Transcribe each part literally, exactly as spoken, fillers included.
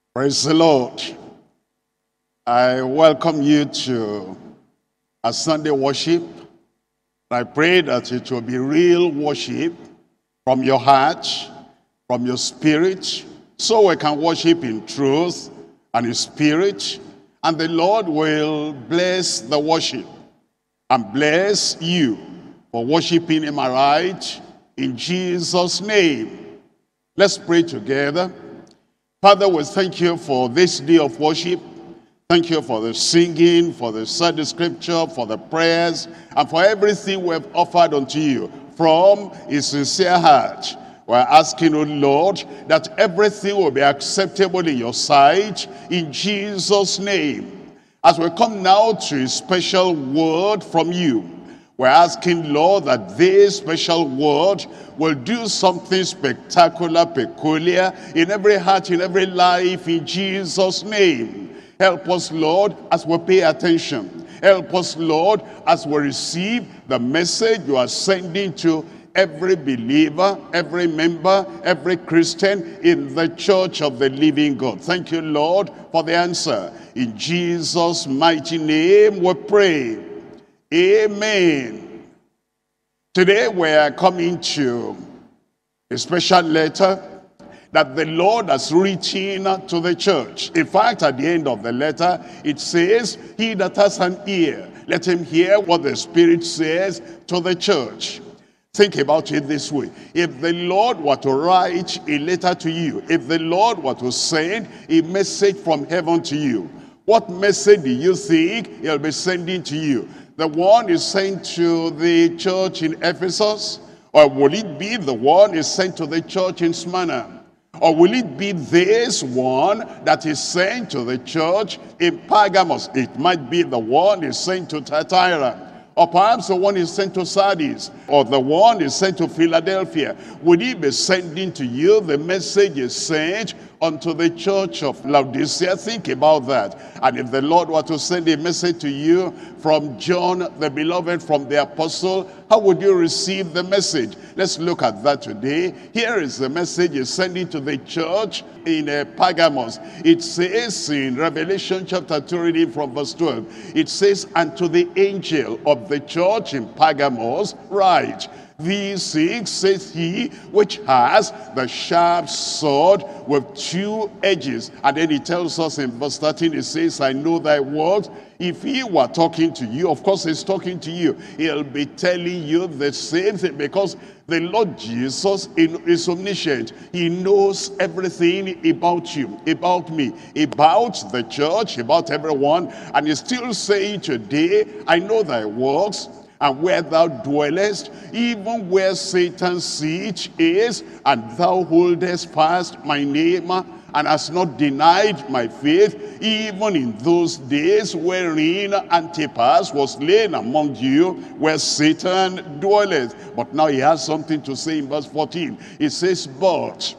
Praise the Lord. I welcome you to a Sunday worship. I pray that it will be real worship from your heart, from your spirit, so we can worship in truth and in spirit, and the Lord will bless the worship and bless you for worshiping Him aright in Jesus' name. Let's pray together. Father, we thank you for this day of worship. Thank you for the singing, for the study scripture, for the prayers, and for everything we have offered unto you from a sincere heart. We're asking, O Lord, that everything will be acceptable in your sight, in Jesus' name. As we come now to a special word from you, we're asking, Lord, that this special word will do something spectacular, peculiar, in every heart, in every life, in Jesus' name. Help us, Lord, as we pay attention. Help us, Lord, as we receive the message you are sending to every believer, every member, every Christian in the church of the living God. Thank you, Lord, for the answer. In Jesus' mighty name we pray. Amen. Today we are coming to a special letter that the Lord has written to the church. In fact, at the end of the letter, it says, he that has an ear, let him hear what the Spirit says to the church. Think about it this way. If the Lord were to write a letter to you, if the Lord were to send a message from heaven to you, what message do you think he'll be sending to you? The one is sent to the church in Ephesus? Or will it be the one is sent to the church in Smyrna? Or will it be this one that is sent to the church in Pergamos? It might be the one is sent to Thyatira. Or perhaps the one is sent to Sardis. Or the one is sent to Philadelphia. Would he be sending to you the message is sent unto the church of Laodicea? Think about that. And if the Lord were to send a message to you from John the beloved, from the apostle, how would you receive the message? Let's look at that today. Here is the message he's sending to the church in uh, Pergamos. It says in Revelation chapter two, reading from verse twelve, it says, and to the angel of the church in Pergamos write, these things says he which has the sharp sword with two edges. And then he tells us in verse thirteen, he says, I know thy works. If he were talking to you, of course he's talking to you, he'll be telling you the same thing, because the Lord Jesus is omniscient. He knows everything about you, about me, about the church, about everyone. And he's still saying today, I know thy works, and where thou dwellest, even where Satan's seat is, and thou holdest fast my name, and hast not denied my faith, even in those days wherein Antipas was slain among you, where Satan dwelleth. But now he has something to say in verse fourteen. It says, but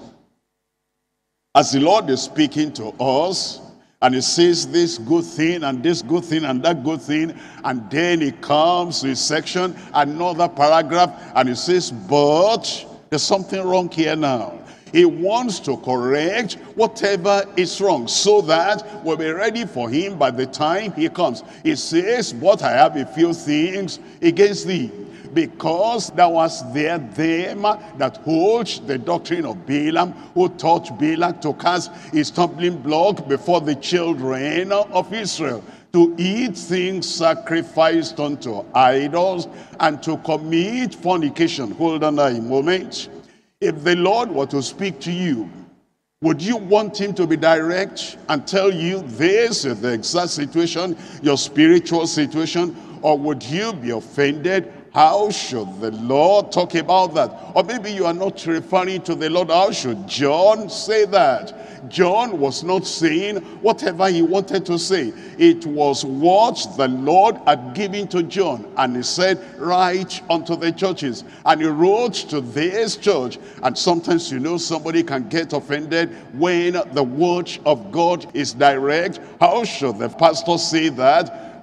as the Lord is speaking to us, and it says this good thing and this good thing and that good thing, and then it comes to a section, another paragraph, and it says, but there's something wrong here now. He wants to correct whatever is wrong, so that we'll be ready for him by the time he comes. He says, but I have a few things against thee, because thou hast there them that hold the doctrine of Balaam, who taught Balak to cast a stumbling block before the children of Israel, to eat things sacrificed unto idols, and to commit fornication. Hold on a moment. If the Lord were to speak to you, would you want him to be direct and tell you this is the exact situation, your spiritual situation? Or would you be offended? How should the Lord talk about that? Or maybe you are not referring to the Lord. How should John say that? John was not saying whatever he wanted to say. It was what the Lord had given to John. And he said, write unto the churches. And he wrote to this church. And sometimes, you know, somebody can get offended when the word of God is direct. How should the pastor say that?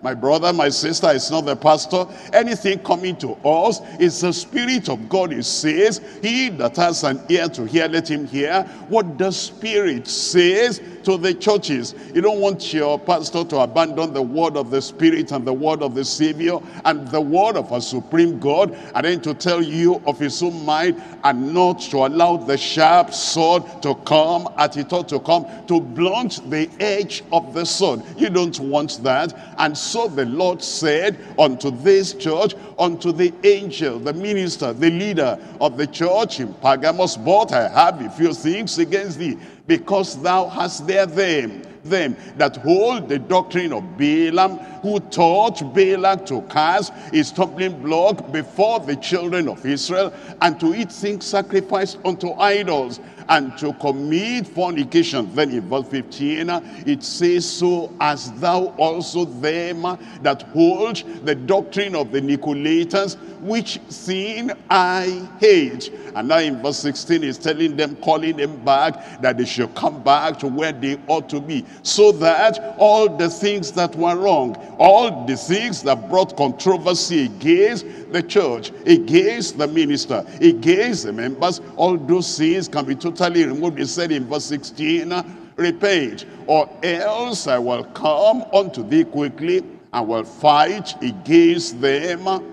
my brother, my sister, it's not the pastor. Anything coming to us is the Spirit of God. It says, he that has an ear to hear, let him hear what the Spirit says to the churches. You don't want your pastor to abandon the word of the Spirit and the word of the Savior and the word of a supreme God, and then to tell you of his own mind, and not to allow the sharp sword to come at it ought to come, to blunt the edge of the sword. You don't want that. And so the Lord said unto this church, unto the angel, the minister, the leader of the church in Pergamos, but I have a few things against thee, because thou hast there them, them that hold the doctrine of Balaam, who taught Balak to cast a stumbling block before the children of Israel, and to eat things sacrificed unto idols, and to commit fornication. Then in verse fifteen, it says, so as thou also them that hold the doctrine of the Nicolaitans, which sin I hate. And now in verse sixteen, he's telling them, calling them back, that they should come back to where they ought to be, so that all the things that were wrong, all the things that brought controversy against the church, against the minister, against the members, all those things can be totally removed. He said in verse sixteen, repent, or else I will come unto thee quickly, and will fight against them.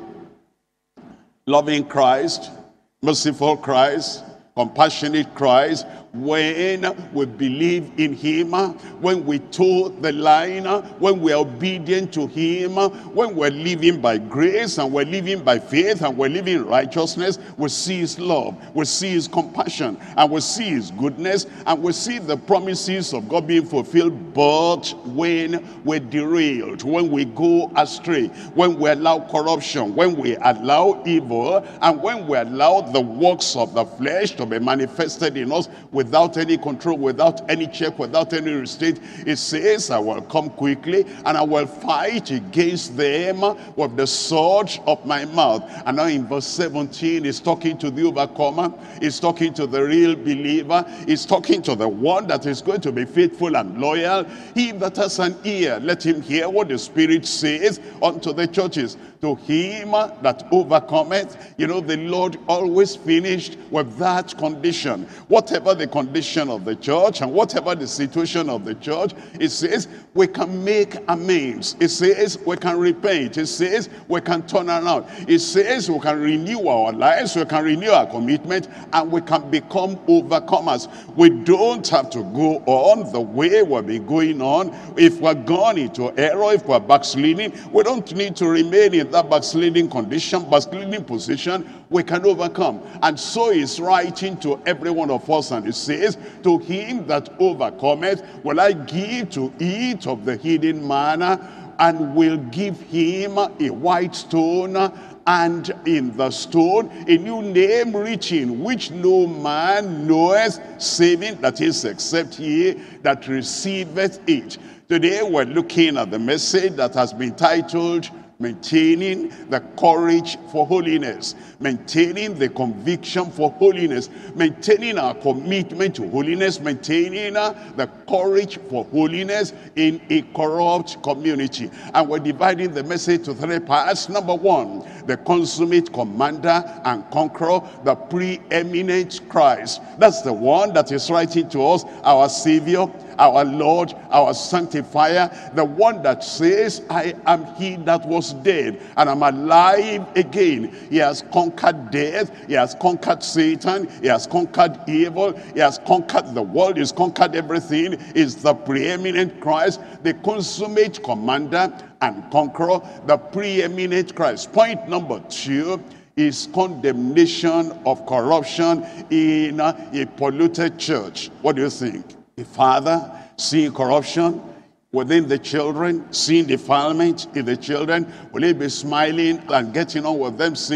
Loving Christ, merciful Christ, compassionate Christ, when we believe in him, when we toe the line, when we are obedient to him, when we're living by grace and we're living by faith and we're living in righteousness, we see his love, we see his compassion, and we see his goodness, and we see the promises of God being fulfilled. But when we're derailed, when we go astray, when we allow corruption, when we allow evil, and when we allow the works of the flesh to be manifested in us without any control, without any check, without any restraint, it says, I will come quickly and I will fight against them with the sword of my mouth. And now in verse seventeen, he's talking to the overcomer, he's talking to the real believer, he's talking to the one that is going to be faithful and loyal. He that has an ear, let him hear what the Spirit says unto the churches. To him that overcometh, you know, the Lord always finished with that condition. Whatever the condition of the church and whatever the situation of the church, it says we can make amends. It says we can repent. It says we can turn around. It says we can renew our lives, we can renew our commitment, and we can become overcomers. We don't have to go on the way we've been going on. If we're gone into error, if we're backsliding, we don't need to remain in that backsliding condition, backsliding position. We can overcome. And so he's writing to every one of us, and he says, to him that overcometh will I give to eat of the hidden manna, and will give him a white stone, and in the stone a new name written, which no man knoweth, saving, that is, except he that receiveth it. Today we're looking at the message that has been titled, maintaining the courage for holiness, maintaining the conviction for holiness, maintaining our commitment to holiness, maintaining uh, the courage for holiness in a corrupt community. And we're dividing the message to three parts. Number one, the consummate commander and conqueror, the preeminent Christ. That's the one that is writing to us, our Savior, our Lord, our sanctifier, the one that says, I am he that was dead and I'm alive again. He has conquered death, he has conquered Satan, he has conquered evil, he has conquered the world, he's conquered everything. Is the preeminent Christ, the consummate commander and conqueror, the preeminent Christ. Point number two is condemnation of corruption in a polluted church. What do you think? A father seeing corruption within the children, seeing defilement in the children, will he be smiling and getting on with them, saying,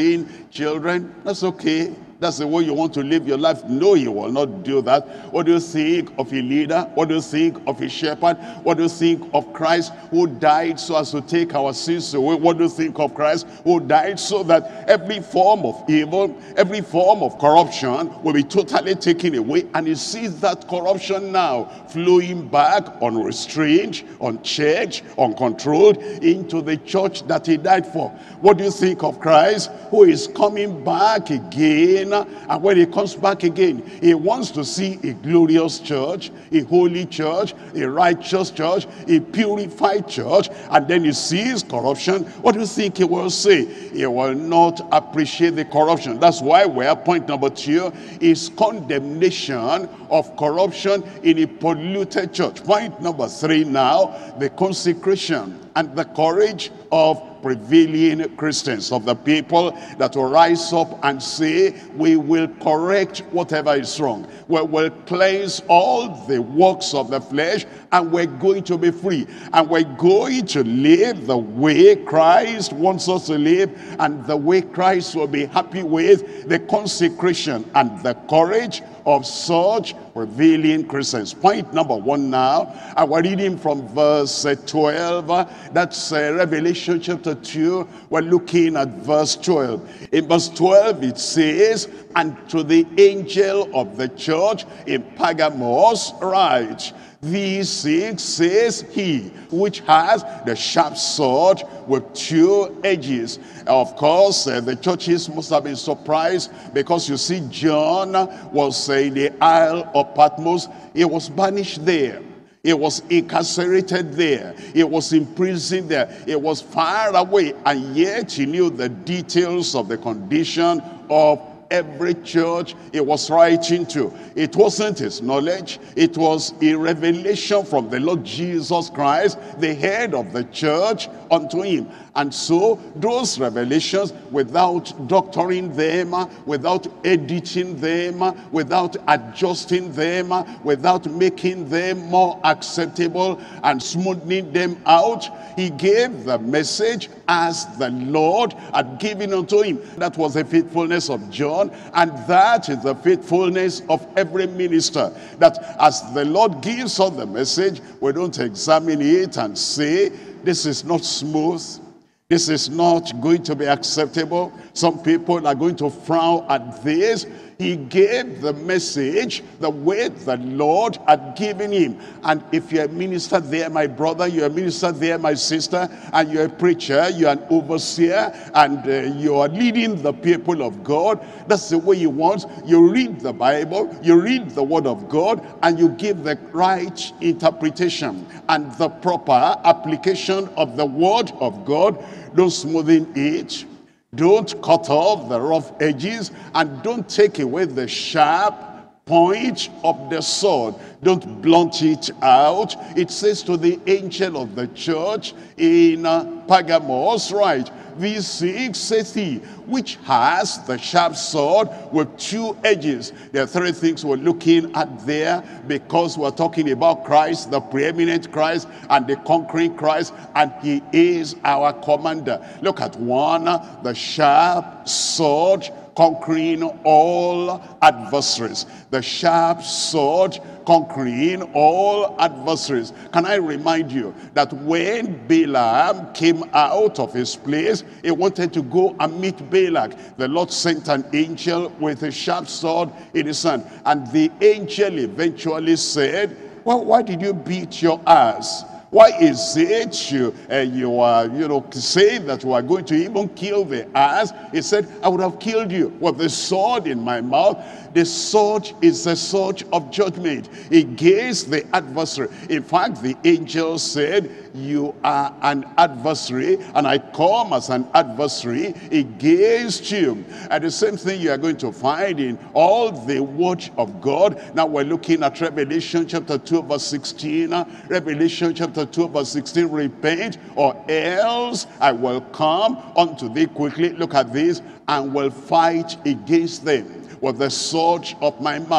children, that's okay. That's the way you want to live your life. No, you will not do that. What do you think of a leader? What do you think of a shepherd? What do you think of Christ who died so as to take our sins away? What do you think of Christ who died so that every form of evil, every form of corruption will be totally taken away? And he sees that corruption now flowing back unrestrained, unchecked, uncontrolled into the church that he died for. What do you think of Christ who is coming back again? And when he comes back again, he wants to see a glorious church, a holy church, a righteous church, a purified church, and then he sees corruption. What do you think he will say? He will not appreciate the corruption. That's why we're point number two is condemnation of corruption in a polluted church. Point number three now, the consecration and the courage of prevailing Christians, of the people that will rise up and say, we will correct whatever is wrong. We will cleanse all the works of the flesh, and we're going to be free. And we're going to live the way Christ wants us to live, and the way Christ will be happy with. The consecration and the courage of such prevailing Christians. Point number one now, and we're reading from verse twelve. That's uh, Revelation chapter two. We're looking at verse twelve. In verse twelve it says, and to the angel of the church in Pergamos write, these things says he which has the sharp sword with two edges. Of course, uh, the churches must have been surprised, because you see, John was uh, in the Isle of Patmos. He was banished there. He was incarcerated there. He was imprisoned there. He was far away, and yet he knew the details of the condition of every church he was writing to. It wasn't his knowledge, it was a revelation from the Lord Jesus Christ, the head of the church, unto him. And so those revelations, without doctoring them, without editing them, without adjusting them, without making them more acceptable and smoothing them out, he gave the message as the Lord had given unto him. That was the faithfulness of John, and that is the faithfulness of every minister, that as the Lord gives us the message, we don't examine it and say, this is not smooth, this is not going to be acceptable. Some people are going to frown at this. He gave the message the way the Lord had given him. And if you're a minister there, my brother, you're a minister there, my sister, and you're a preacher, you're an overseer, and uh, you are leading the people of God, that's the way you want. You read the Bible, you read the word of God, and you give the right interpretation and the proper application of the word of God. Don't smoothen it. Don't cut off the rough edges, and don't take away the sharp point of the sword. Don't blunt it out. It says to the angel of the church in uh, Pergamos, right, these things says he, which has the sharp sword with two edges. There are three things we're looking at there, because we're talking about Christ, the preeminent Christ, and the conquering Christ, and he is our commander. Look at one, the sharp sword conquering all adversaries. The sharp sword conquering all adversaries. Can I remind you that when Balaam came out of his place, he wanted to go and meet Balak. The Lord sent an angel with a sharp sword in his hand, and the angel eventually said, well, why did you beat your ass? Why is it you, uh, you are, you know, saying that you are going to even kill the ass? He said, I would have killed you with the sword in my mouth. The sword is the sword of judgment against the adversary. In fact, the angel said, you are an adversary, and I come as an adversary against you. And the same thing you are going to find in all the word of God. Now we're looking at Revelation chapter two verse sixteen. Revelation chapter two verse sixteen, repent, or else I will come unto thee quickly. Look at this, and will fight against them with the sword of my mouth.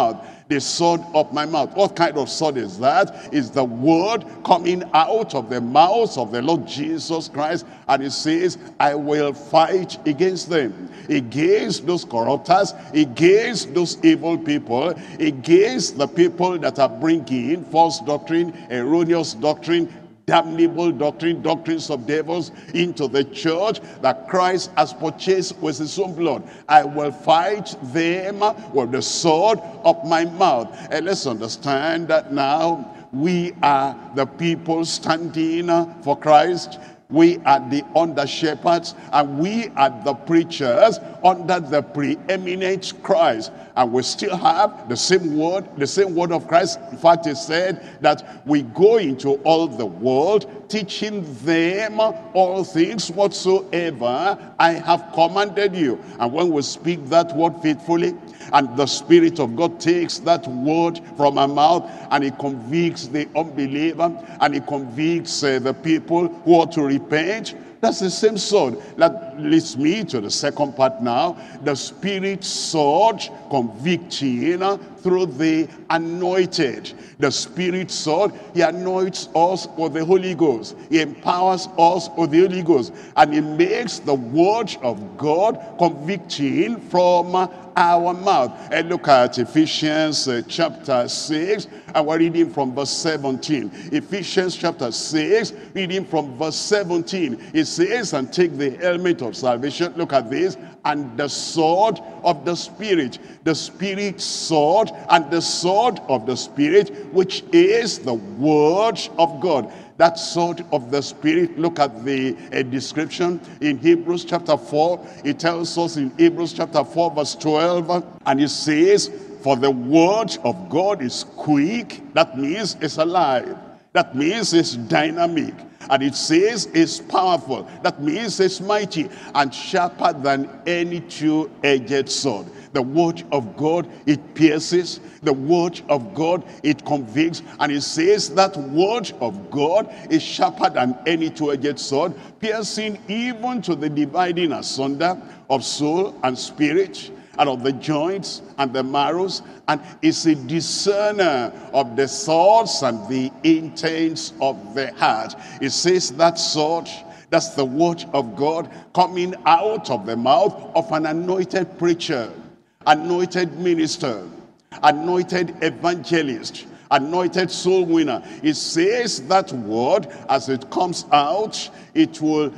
the sword of my mouth. What kind of sword is that? It's the word coming out of the mouth of the Lord Jesus Christ. And it says, I will fight against them, against those corrupters, against those evil people, against the people that are bringing false doctrine, erroneous doctrine, damnable doctrine, doctrines of devils into the church that Christ has purchased with his own blood. I will fight them with the sword of my mouth. And let's understand that now we are the people standing for Christ. We are the under shepherds, and we are the preachers under the preeminent Christ. And we still have the same word, the same word of Christ. In fact, it said that we go into all the world, teaching them all things whatsoever I have commanded you. And when we speak that word faithfully, and the Spirit of God takes that word from our mouth, and he convicts the unbeliever, and he convicts uh, the people who ought to repent. That's the same sword. That leads me to the second part now. The Spirit sword convicting through the anointed. The Spirit sword, he anoints us with the Holy Ghost. He empowers us with the Holy Ghost. And he makes the word of God convicting from our mouth. And look at Ephesians uh, chapter six, and we're reading from verse seventeen. Ephesians chapter six, reading from verse seventeen. It says, and take the helmet of salvation. Look at this. And the sword of the Spirit. The Spirit sword, and the sword of the Spirit, which is the word of God. That sword of the Spirit, look at the uh, description in Hebrews chapter four. It tells us in Hebrews chapter four verse twelve, and it says, for the word of God is quick. That means it's alive. That means it's dynamic. And it says it's powerful. That means it's mighty and sharper than any two-edged sword. The word of God, it pierces. The word of God, it convicts. And it says that word of God is sharper than any two-edged sword, piercing even to the dividing asunder of soul and spirit, and of the joints and the marrows, and is a discerner of the thoughts and the intents of the heart. It says that sword, that's the word of God coming out of the mouth of an anointed preacher, anointed minister, anointed evangelist, anointed soul winner. It says that word, as it comes out, it will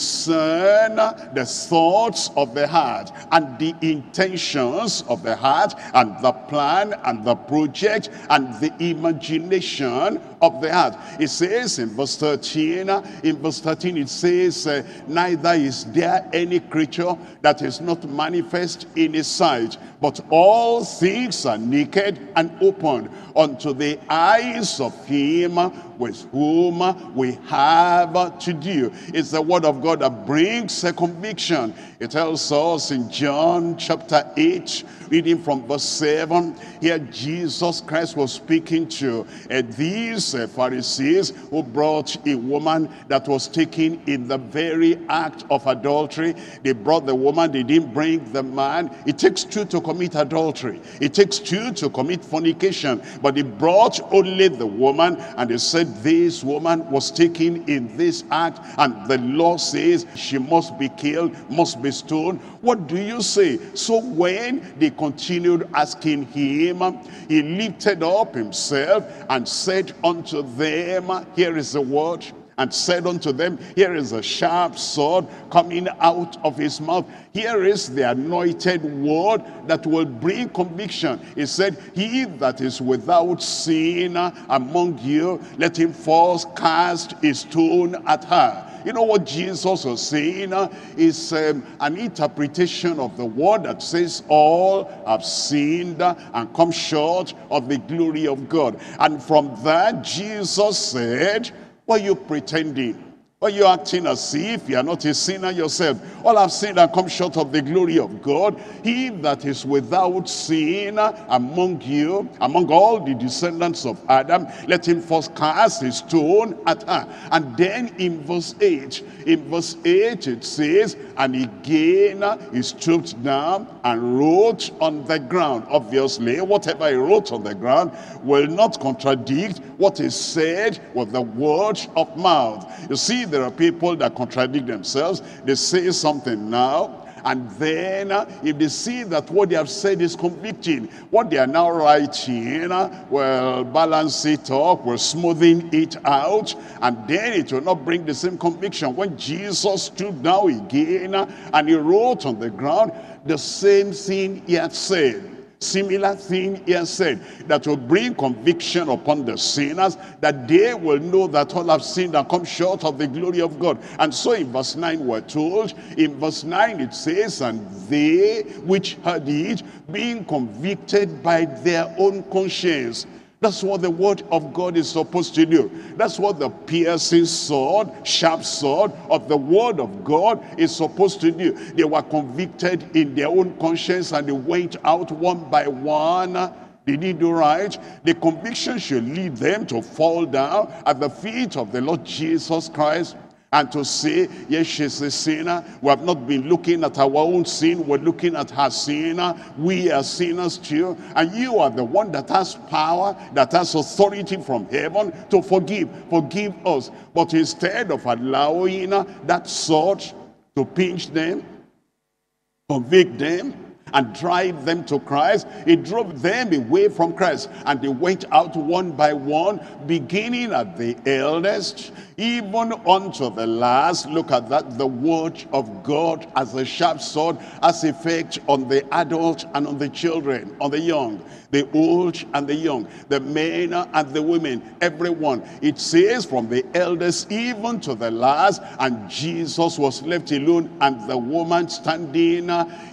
discern the thoughts of the heart and the intentions of the heart and the plan and the project and the imagination of the heart. It says in verse thirteen, in verse thirteen it says, uh, neither is there any creature that is not manifest in his sight, but all things are naked and opened unto the eyes of him with whom we have to do. It's the word of God that brings a conviction. It tells us in John chapter eight, reading from verse seven, here Jesus Christ was speaking to uh, these uh, Pharisees who brought a woman that was taken in the very act of adultery. They brought the woman, they didn't bring the man. It takes two to commit adultery. It takes two to commit fornication. But they brought only the woman, and they said this woman was taken in this act, and the law says she must be killed, must be stoned. What do you say? So when they continued asking him, he lifted up himself and said unto them, here is the word, and said unto them, here is a sharp sword coming out of his mouth. Here is the anointed word that will bring conviction. He said, he that is without sin among you, let him first cast a stone at her. You know what Jesus was saying uh, is um, an interpretation of the word that says all have sinned and come short of the glory of God. And from that, Jesus said, what are you pretending? When you're acting as if you are not a sinner yourself. All have sinned and come short of the glory of God. He that is without sin among you, among all the descendants of Adam, let him first cast a stone at her. And then in verse eight, in verse eight it says, and again he stooped down and wrote on the ground. Obviously, whatever he wrote on the ground will not contradict what is said with the word of mouth. You see, there are people that contradict themselves. They say something now, and then uh, if they see that what they have said is convicting, what they are now writing uh, will balance it up, will smoothen it out, and then it will not bring the same conviction. When Jesus stood down again uh, and he wrote on the ground the same thing he had said, similar thing he has said, that will bring conviction upon the sinners, that they will know that all have sinned and come short of the glory of God. And so in verse nine we're told, in verse nine it says, and they which heard it, being convicted by their own conscience. That's what the word of God is supposed to do. That's what the piercing sword, sharp sword of the word of God is supposed to do. They were convicted in their own conscience, and they went out one by one. They did do right. The conviction should lead them to fall down at the feet of the Lord Jesus Christ and to say, yes, she's a sinner. We have not been looking at our own sin. We're looking at her sin. We are sinners too. And you are the one that has power, that has authority from heaven to forgive. Forgive us. But instead of allowing that sword to pinch them, convict them, and drive them to Christ, it drove them away from Christ. And they went out one by one, beginning at the eldest, even unto the last. Look at that. The word of God as a sharp sword has effect on the adult and on the children, on the young, the old and the young, the men and the women, everyone. It says from the eldest even to the last. And Jesus was left alone, and the woman standing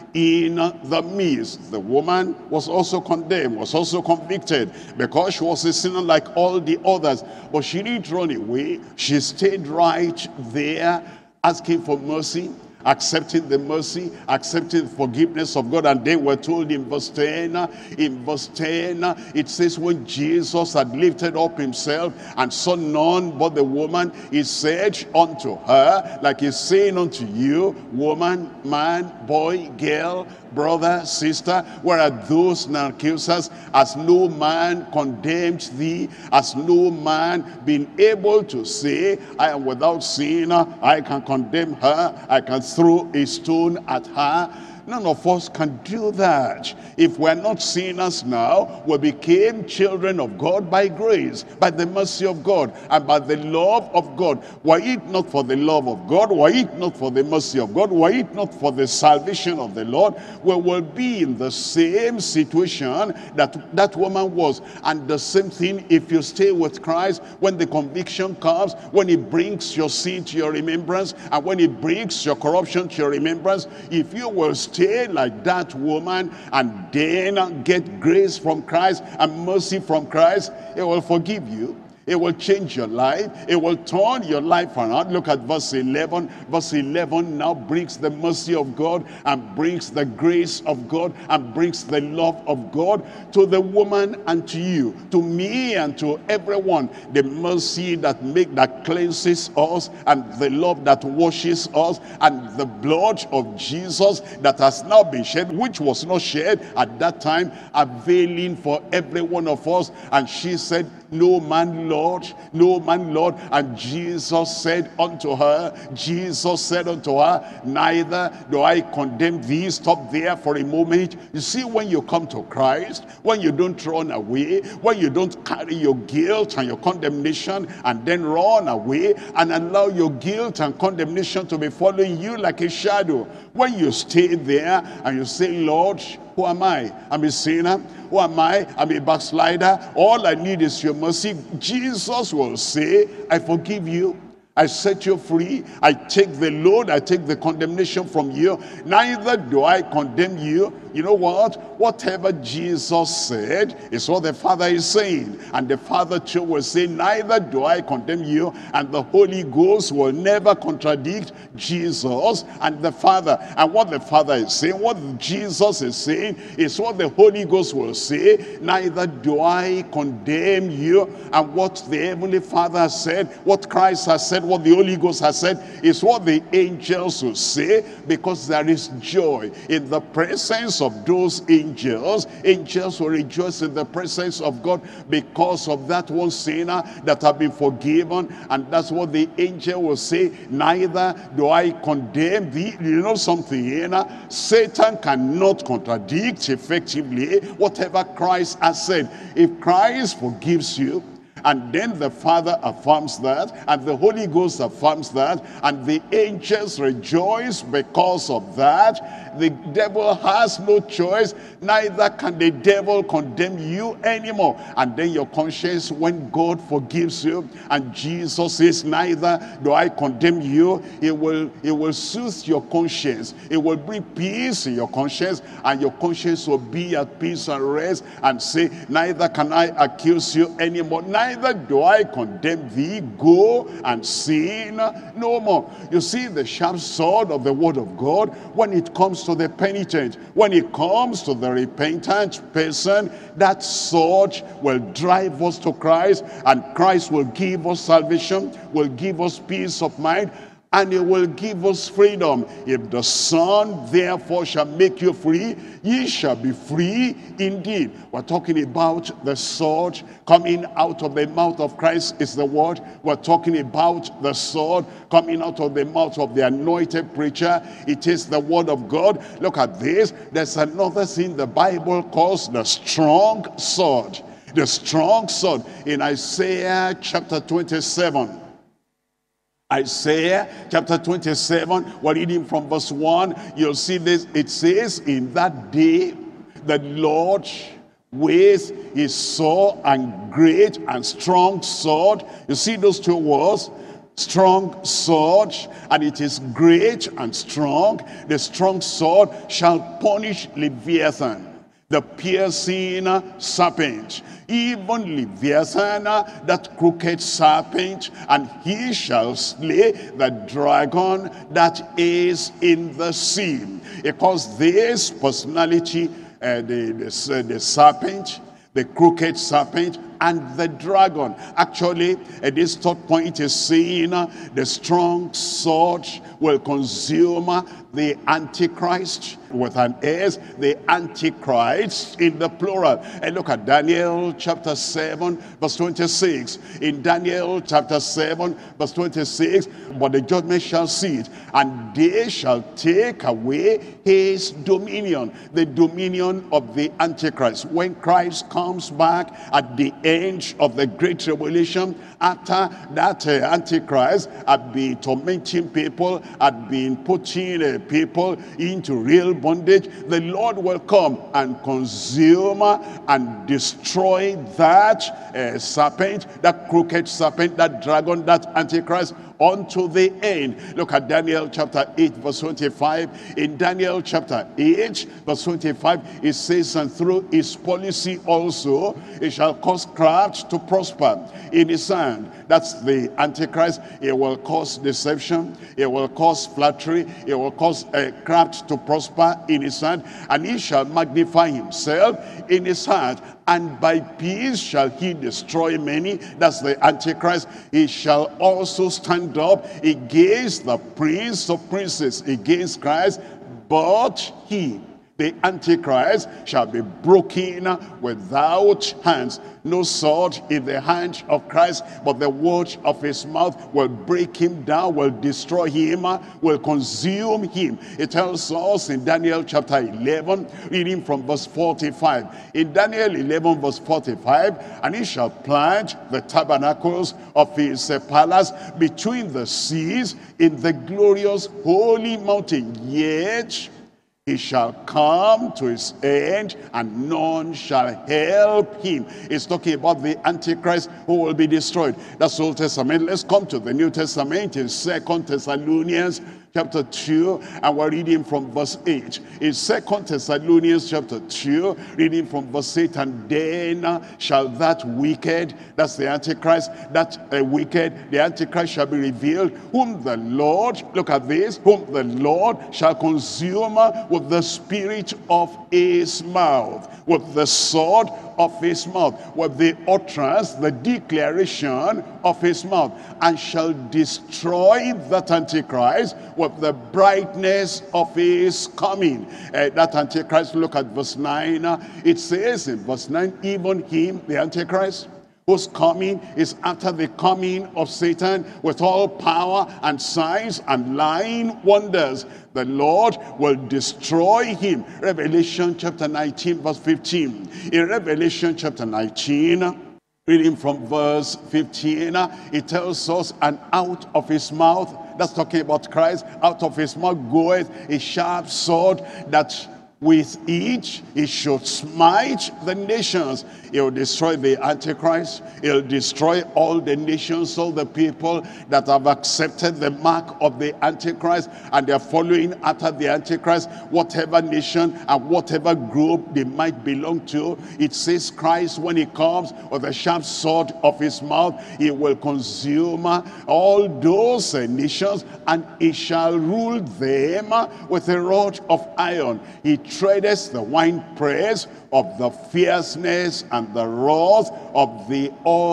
in the midst. The woman was also condemned, was also convicted, because she was a sinner like all the others. But she didn't run away. She stayed right there, asking for mercy, accepting the mercy, accepting the forgiveness of God. And they were told in verse ten, in verse ten, it says, when Jesus had lifted up himself and saw none but the woman, he said unto her, like he's saying unto you, woman, man, boy, girl, brother, sister, where are those now accusers? Has no man condemned thee? Has no man been able to say, I am without sin, I can condemn her, I can throw a stone at her? None of us can do that. If we're not sinners now, we became children of God by grace, by the mercy of God, and by the love of God. Were it not for the love of God, were it not for the mercy of God, were it not for the salvation of the Lord, we will be in the same situation that that woman was. And the same thing if you stay with Christ, when the conviction comes, when he brings your sin to your remembrance, and when he brings your corruption to your remembrance, if you will stay like that woman and then get grace from Christ and mercy from Christ, he will forgive you. It will change your life. It will turn your life around. Look at verse eleven. Verse eleven now brings the mercy of God and brings the grace of God and brings the love of God to the woman and to you, to me and to everyone. The mercy that make that cleanses us, and the love that washes us, and the blood of Jesus that has now been shed, which was not shed at that time, availing for every one of us. And she said, no man, Lord, no man, Lord. And Jesus said unto her, Jesus said unto her, neither do I condemn thee. Stop there for a moment. You see, when you come to Christ, when you don't run away, when you don't carry your guilt and your condemnation and then run away and allow your guilt and condemnation to be following you like a shadow, when you stay there and you say, Lord, who am I? I'm a sinner. Who am I? I'm a backslider. All I need is your mercy. Jesus will say, I forgive you. I set you free. I take the load. I take the condemnation from you. Neither do I condemn you. you know what? Whatever Jesus said is what the Father is saying. And the Father too will say, neither do I condemn you. And the Holy Ghost will never contradict Jesus and the Father. And what the Father is saying, what Jesus is saying, is what the Holy Ghost will say. Neither do I condemn you. And what the Heavenly Father has said, what Christ has said, what the Holy Ghost has said, is what the angels will say, because there is joy in the presence of those angels. Angels will rejoice in the presence of God because of that one sinner that have been forgiven. And that's what the angel will say, neither do I condemn thee. You know something here? Satan cannot contradict effectively whatever Christ has said. If Christ forgives you, and then the Father affirms that, and the Holy Ghost affirms that, and the angels rejoice because of that, the devil has no choice. Neither can the devil condemn you anymore. And then your conscience, when God forgives you, and Jesus says, neither do I condemn you, it will, it will soothe your conscience. It will bring peace in your conscience, and your conscience will be at peace and rest, and say, neither can I accuse you anymore. Neither do I condemn thee. Go and sin no more. You see, the sharp sword of the word of God, when it comes to the penitent, when it comes to the repentant person, that sword will drive us to Christ, and Christ will give us salvation, will give us peace of mind, and it will give us freedom. If the Son therefore shall make you free, ye shall be free indeed. We're talking about the sword coming out of the mouth of Christ is the word. We're talking about the sword coming out of the mouth of the anointed preacher. It is the word of God. Look at this. There's another thing the Bible calls the strong sword. The strong sword in Isaiah chapter twenty-seven. Isaiah chapter twenty-seven, we're reading from verse one. You'll see this. It says, in that day the Lord with his sore and great and strong sword. You see those two words? Strong sword, and it is great and strong. The strong sword shall punish Leviathan, the piercing serpent, even Leviathan, that crooked serpent, and he shall slay the dragon that is in the sea. Because this personality, uh, the, the, uh, the serpent, the crooked serpent, and the dragon. Actually, at this third point is saying uh, the strong sword will consume uh, the Antichrist with an S, the Antichrist in the plural. And look at Daniel chapter seven, verse twenty-six. In Daniel chapter seven, verse twenty-six, but the judgment shall sit, and they shall take away his dominion, the dominion of the Antichrist. When Christ comes back at the end of the great tribulation, after that uh, Antichrist had been tormenting people, had been putting uh, people into real bondage, the Lord will come and consume and destroy that uh, serpent, that crooked serpent, that dragon, that Antichrist, unto the end. Look at Daniel chapter eight, verse twenty-five. In Daniel chapter eight, verse twenty-five, it says, and through his policy also, it shall cause craft to prosper in his hand. That's the Antichrist. It will cause deception. It will cause flattery. It will cause a craft to prosper in his hand. And he shall magnify himself in his heart. And by peace shall he destroy many. That's the Antichrist. He shall also stand up against the prince of princes, against Christ. But he, the Antichrist, shall be broken without hands. No sword in the hand of Christ, but the word of his mouth will break him down, will destroy him, will consume him. It tells us in Daniel chapter eleven, reading from verse forty-five. In Daniel eleven verse forty-five, and he shall plant the tabernacles of his uh, palace between the seas in the glorious holy mountain. Yet he shall come to his end, and none shall help him. It's talking about the Antichrist who will be destroyed. That's Old Testament. Let's come to the New Testament in Second Thessalonians chapter two, and we're reading from verse eight. In Second Thessalonians chapter two, reading from verse eight, and then shall that wicked, that's the Antichrist, that uh, wicked, the Antichrist shall be revealed, whom the Lord, look at this, whom the Lord shall consume with the spirit of his mouth, with the sword of his mouth, with the utterance, the declaration of his mouth, and shall destroy that Antichrist with the brightness of his coming. Uh, that Antichrist, look at verse nine. It says in verse nine, even him, the Antichrist, whose coming is after the coming of Satan with all power and signs and lying wonders. The Lord will destroy him. Revelation chapter nineteen verse fifteen. In Revelation chapter nineteen, reading from verse fifteen, it tells us, and out of his mouth, that's talking about Christ, out of his mouth goeth a sharp sword, that with each he should smite the nations. He'll destroy the Antichrist. He'll destroy all the nations, all the people that have accepted the mark of the Antichrist and they're following after the Antichrist, whatever nation and whatever group they might belong to. It says Christ, when he comes with the sharp sword of his mouth, he will consume all those nations, and he shall rule them with a rod of iron. He treadeth the winepress of the fierceness and the wrath of the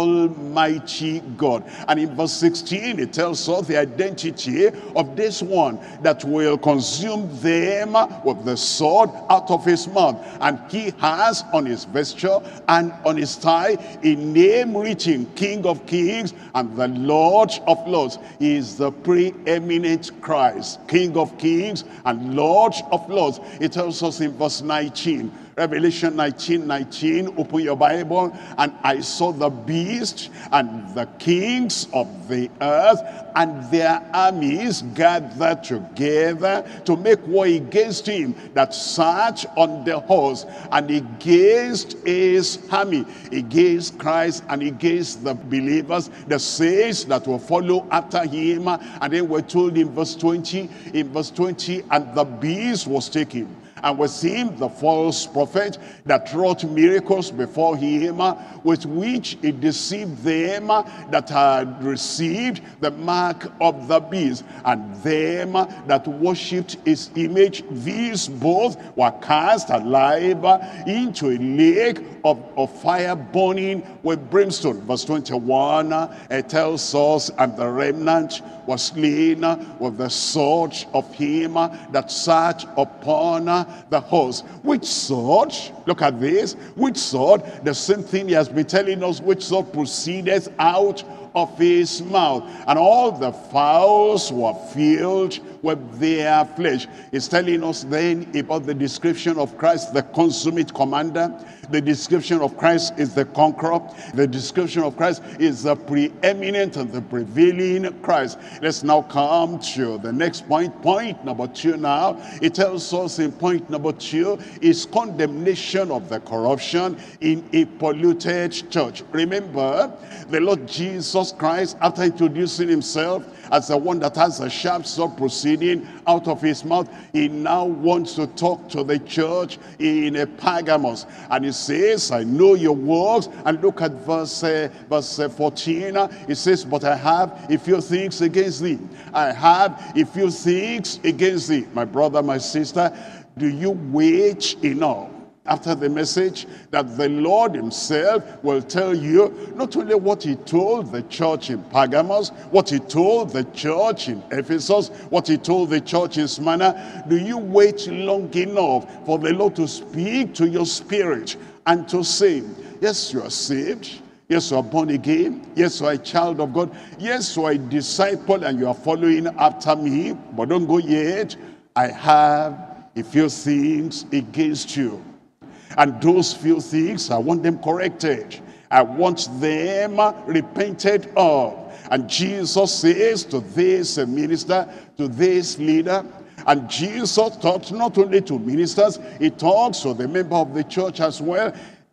Almighty God. And in verse sixteen, it tells us the identity of this one that will consume them with the sword out of his mouth. And he has on his vesture and on his thigh a name written, King of Kings and the Lord of Lords. He is the preeminent Christ, King of Kings and Lord of Lords. It tells us in verse nineteen, Revelation nineteen nineteen, open your Bible. And I saw the beast and the kings of the earth and their armies gathered together to make war against him that sat on the horse, and against his army, against Christ and against the believers, the saints that will follow after him. And then we're told in verse twenty, in verse twenty, and the beast was taken, and with him the false prophet that wrought miracles before him, with which he deceived them that had received the mark of the beast, and them that worshipped his image. These both were cast alive into a lake of, of fire burning with brimstone. Verse twenty-one, it tells us, and the remnant was slain with the sword of him that sat upon the horse. Which sword? Look at this. Which sword? The same thing he has been telling us, which sword proceedeth out of his mouth, and all the fowls were filled with their flesh. He's telling us then about the description of Christ, the consummate commander. The description of Christ is the conqueror. The description of Christ is the preeminent and the prevailing Christ. Let's now come to the next point. Point number two now. It tells us in point number two is condemnation of the corruption in a polluted church. Remember, the Lord Jesus Christ, after introducing himself as the one that has a sharp sword proceeding out of his mouth, he now wants to talk to the church in a Pergamos. And he says, I know your works. And look at verse, uh, verse uh, fourteen. He says, but I have a few things against thee. I have a few things against thee. My brother, my sister, do you wait enough after the message that the Lord himself will tell you not only what he told the church in Pergamos, what he told the church in Ephesus, what he told the church in Smyrna? Do you wait long enough for the Lord to speak to your spirit and to say, yes, you are saved. Yes, you are born again. Yes, you are a child of God. Yes, you are a disciple and you are following after me. But don't go yet. I have a few things against you. And those few things, I want them corrected. I want them repented of. And Jesus says to this minister, to this leader, and Jesus talks not only to ministers, he talks to the member of the church as well.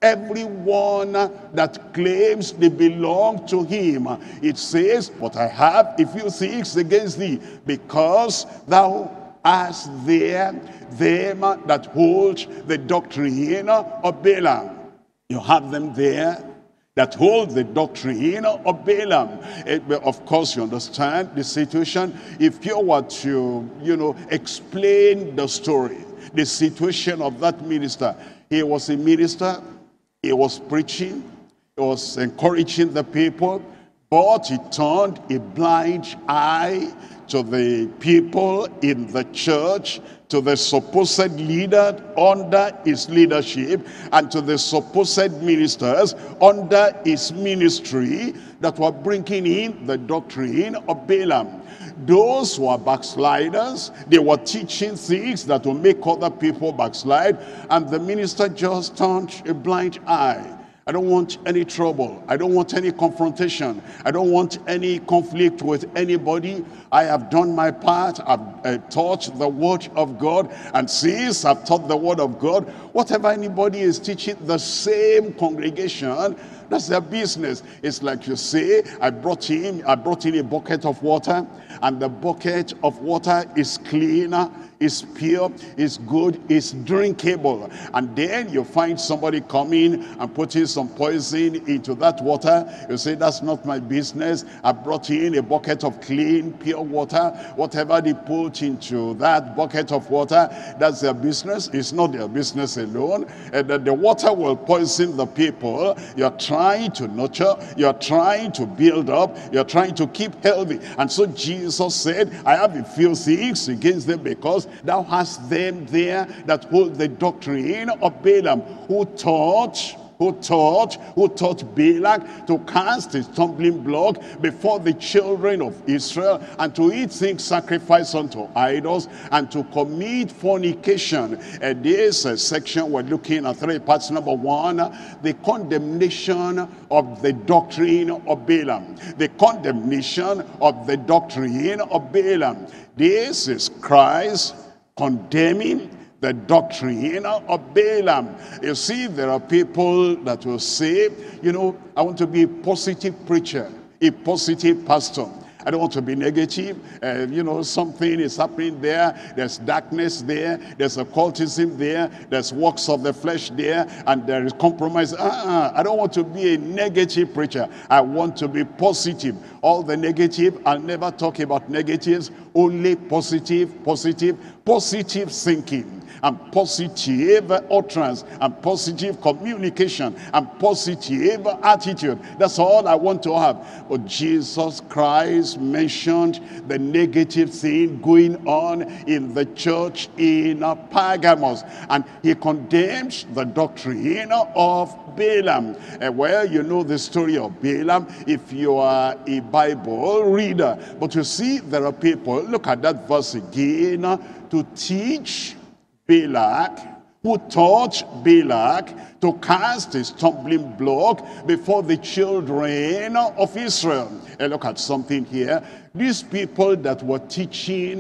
everyone that claims they belong to him. It says, but I have a few things against thee, because thou hast there them that hold the doctrine of Balaam. You have them there that hold the doctrine of Balaam. It, of course, you understand the situation. If you were to, you know, explain the story, the situation of that minister, he was a minister, he was preaching, he was encouraging the people, but he turned a blind eye to the people in the church, to the supposed leader under his leadership, and to the supposed ministers under his ministry that were bringing in the doctrine of Balaam. Those were backsliders. They were teaching things that will make other people backslide, and the minister just turned a blind eye. I don't want any trouble. I don't want any confrontation. I don't want any conflict with anybody. I have done my part. I've uh, taught the word of God. And since I've taught the word of God, whatever anybody is teaching, the same congregation, that's their business. It's like you say, I brought in, I brought in a bucket of water, and the bucket of water is cleaner, is pure, is good, is drinkable. And then you find somebody coming and putting some poison into that water. You say, that's not my business. I brought in a bucket of clean, pure water. Whatever they put into that bucket of water, that's their business. It's not their business alone. And that the water will poison the people. You're trying to nurture, you're trying to build up, you're trying to keep healthy. And so Jesus said, I have a few things against them, because thou hast them there that hold the doctrine of Balaam, who taught, who taught, who taught Balak to cast a stumbling block before the children of Israel, and to eat things sacrificed unto idols, and to commit fornication. And this uh, section we're looking at three parts. Number one, the condemnation of the doctrine of Balaam. The condemnation of the doctrine of Balaam. This is Christ condemning the doctrine of Balaam. You see, there are people that will say, you know, I want to be a positive preacher, a positive pastor. I don't want to be negative. Uh, you know, something is happening there. There's darkness there. There's occultism there. There's works of the flesh there. And there is compromise. Uh-uh. I don't want to be a negative preacher. I want to be positive. All the negative, I'll never talk about negatives. Only positive, positive, positive thinking. And positive utterance, and positive communication, and positive attitude. That's all I want to have. But Jesus Christ mentioned the negative thing going on in the church in Pergamos, and he condemns the doctrine of Balaam. And well, you know the story of Balaam if you are a Bible reader. But you see, there are people, look at that verse again, to teach Balak, who taught Balak to cast a stumbling block before the children of Israel. And look at something here. These people that were teaching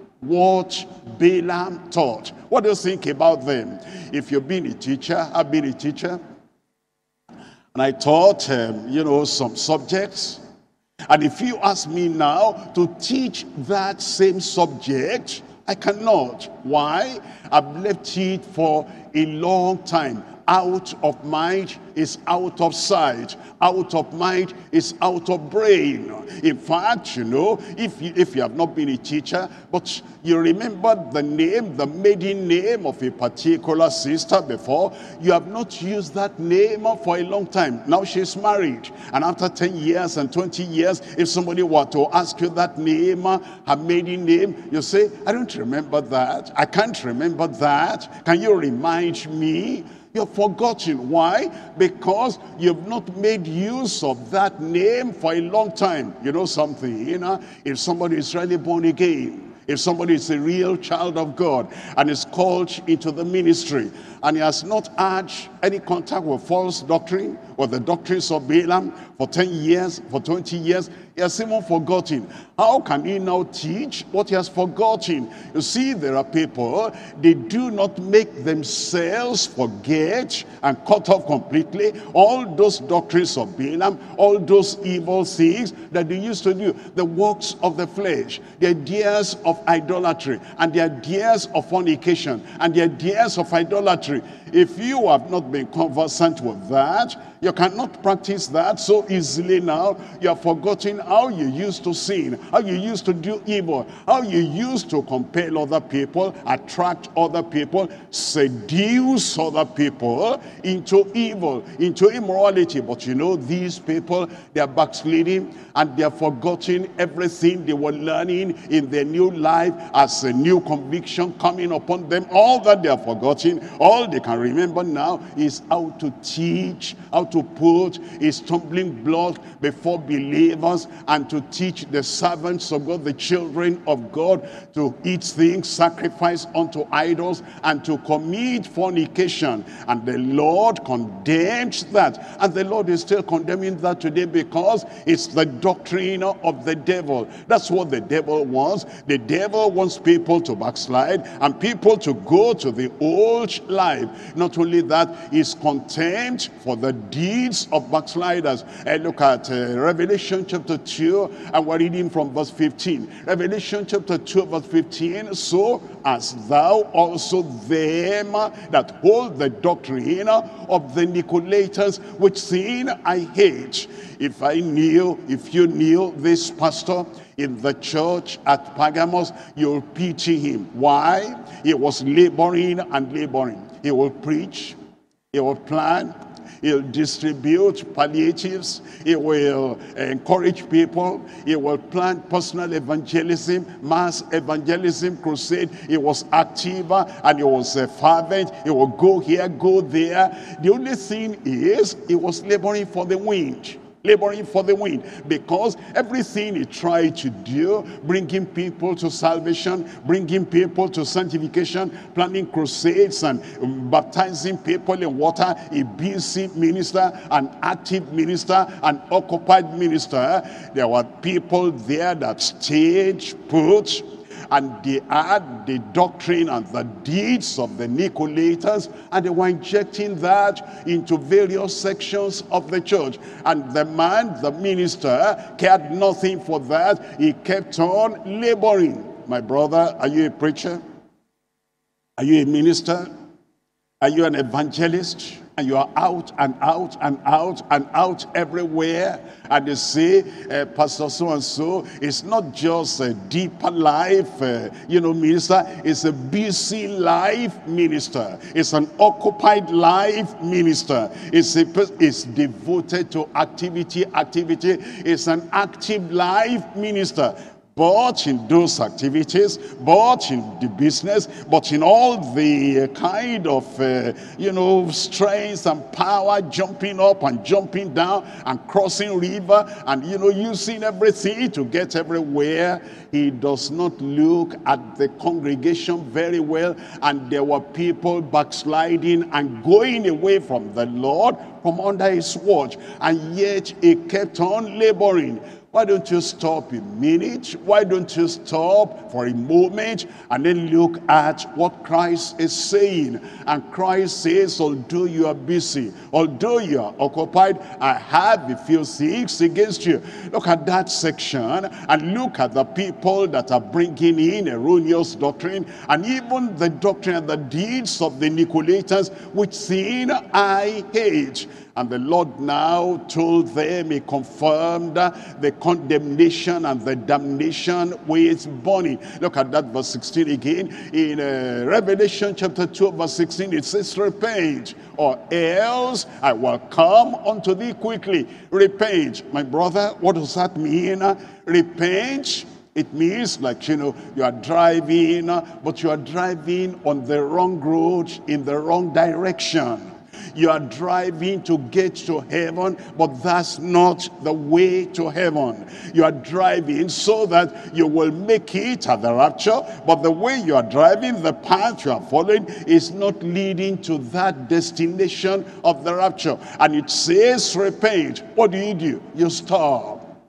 what Balaam taught, what do you think about them? If you've been a teacher, I've been a teacher, and I taught, um, you know, some subjects. And if you ask me now to teach that same subject, I cannot. Why? I've left it for a long time. Out of mind is out of sight. Out of mind is out of brain. In fact, you know, if you, if you have not been a teacher, but you remember the name, the maiden name of a particular sister before, you have not used that name for a long time. Now she's married. And after ten years and twenty years, if somebody were to ask you that name, her maiden name, you say, I don't remember that. I can't remember that. Can you remind me? You've forgotten. Why? Because you've not made use of that name for a long time. You know something, you know, if somebody is really born again, if somebody is a real child of God and is called into the ministry, and he has not had any contact with false doctrine or the doctrines of Balaam for ten years, for twenty years, He has even forgotten. How can he now teach what he has forgotten? You see, there are people, they do not make themselves forget and cut off completely all those doctrines of Balaam, all those evil things that they used to do, the works of the flesh, the ideas of idolatry, and the ideas of fornication, and the ideas of idolatry. If you have not been conversant with that, you cannot practice that so easily now. You have forgotten how you used to sin, how you used to do evil, how you used to compel other people, attract other people, seduce other people into evil, into immorality. But you know, these people, they are backsliding, and they are forgotten everything they were learning in their new life as a new conviction coming upon them. All that they are forgotten, all they can remember now is how to teach, how to put a stumbling block before believers, and to teach the servants of God, the children of God, to eat things sacrificed unto idols and to commit fornication. And the Lord condemned that, and the Lord is still condemning that today, because it's the doctrine of the devil. That's what the devil wants. The devil wants people to backslide and people to go to the old life. Not only that, he's contempt for the deeds of backsliders. And look at uh, Revelation chapter two, and we're reading from verse fifteen. Revelation chapter two, verse fifteen. So as thou also them that hold the doctrine of the Nicolaitans, which sin I hate. If I knew, if you knew this pastor in the church at Pergamos, you'll pity him. Why? He was laboring and laboring. He will preach, he will plan, he'll distribute palliatives, he will encourage people, he will plan personal evangelism, mass evangelism, crusade. He was active and he was a fervent. He will go here, go there. The only thing is, he was laboring for the wind. Laboring for the wind, because everything he tried to do, bringing people to salvation, bringing people to sanctification, planning crusades and baptizing people in water, a busy minister, an active minister, an occupied minister. There were people there that stayed put, and they had the doctrine and the deeds of the Nicolaitans, and they were injecting that into various sections of the church. And the man, the minister, cared nothing for that. He kept on laboring. My brother, are you a preacher? Are you a minister? Are you an evangelist? And you are out and out and out and out everywhere, and they say, uh, Pastor so-and-so is not just a deeper life, uh, you know, minister. It's a busy life minister. It's an occupied life minister. It's, a, it's devoted to activity, activity. It's an active life minister. But in those activities, but in the business, but in all the kind of, uh, you know, strength and power, jumping up and jumping down and crossing river and, you know, using everything to get everywhere, he does not look at the congregation very well. And there were people backsliding and going away from the Lord from under his watch. And yet he kept on laboring. Why don't you stop a minute? Why don't you stop for a moment and then look at what Christ is saying? And Christ says, although you are busy, although you are occupied, I have a few things against you. Look at that section and look at the people that are bringing in erroneous doctrine, and even the doctrine and the deeds of the Nicolaitans, which sin I hate. And the Lord now told them, he confirmed the condemnation and the damnation with burning. Look at that verse sixteen again. In uh, Revelation chapter two verse sixteen, it says, repent, or else I will come unto thee quickly. Repent. My brother, what does that mean? Repent. It means, like, you know, you are driving, but you are driving on the wrong road, in the wrong direction. You are driving to get to heaven, but that's not the way to heaven. You are driving so that you will make it at the rapture, but the way you are driving, the path you are following, is not leading to that destination of the rapture. And it says repent. What do you do? You stop.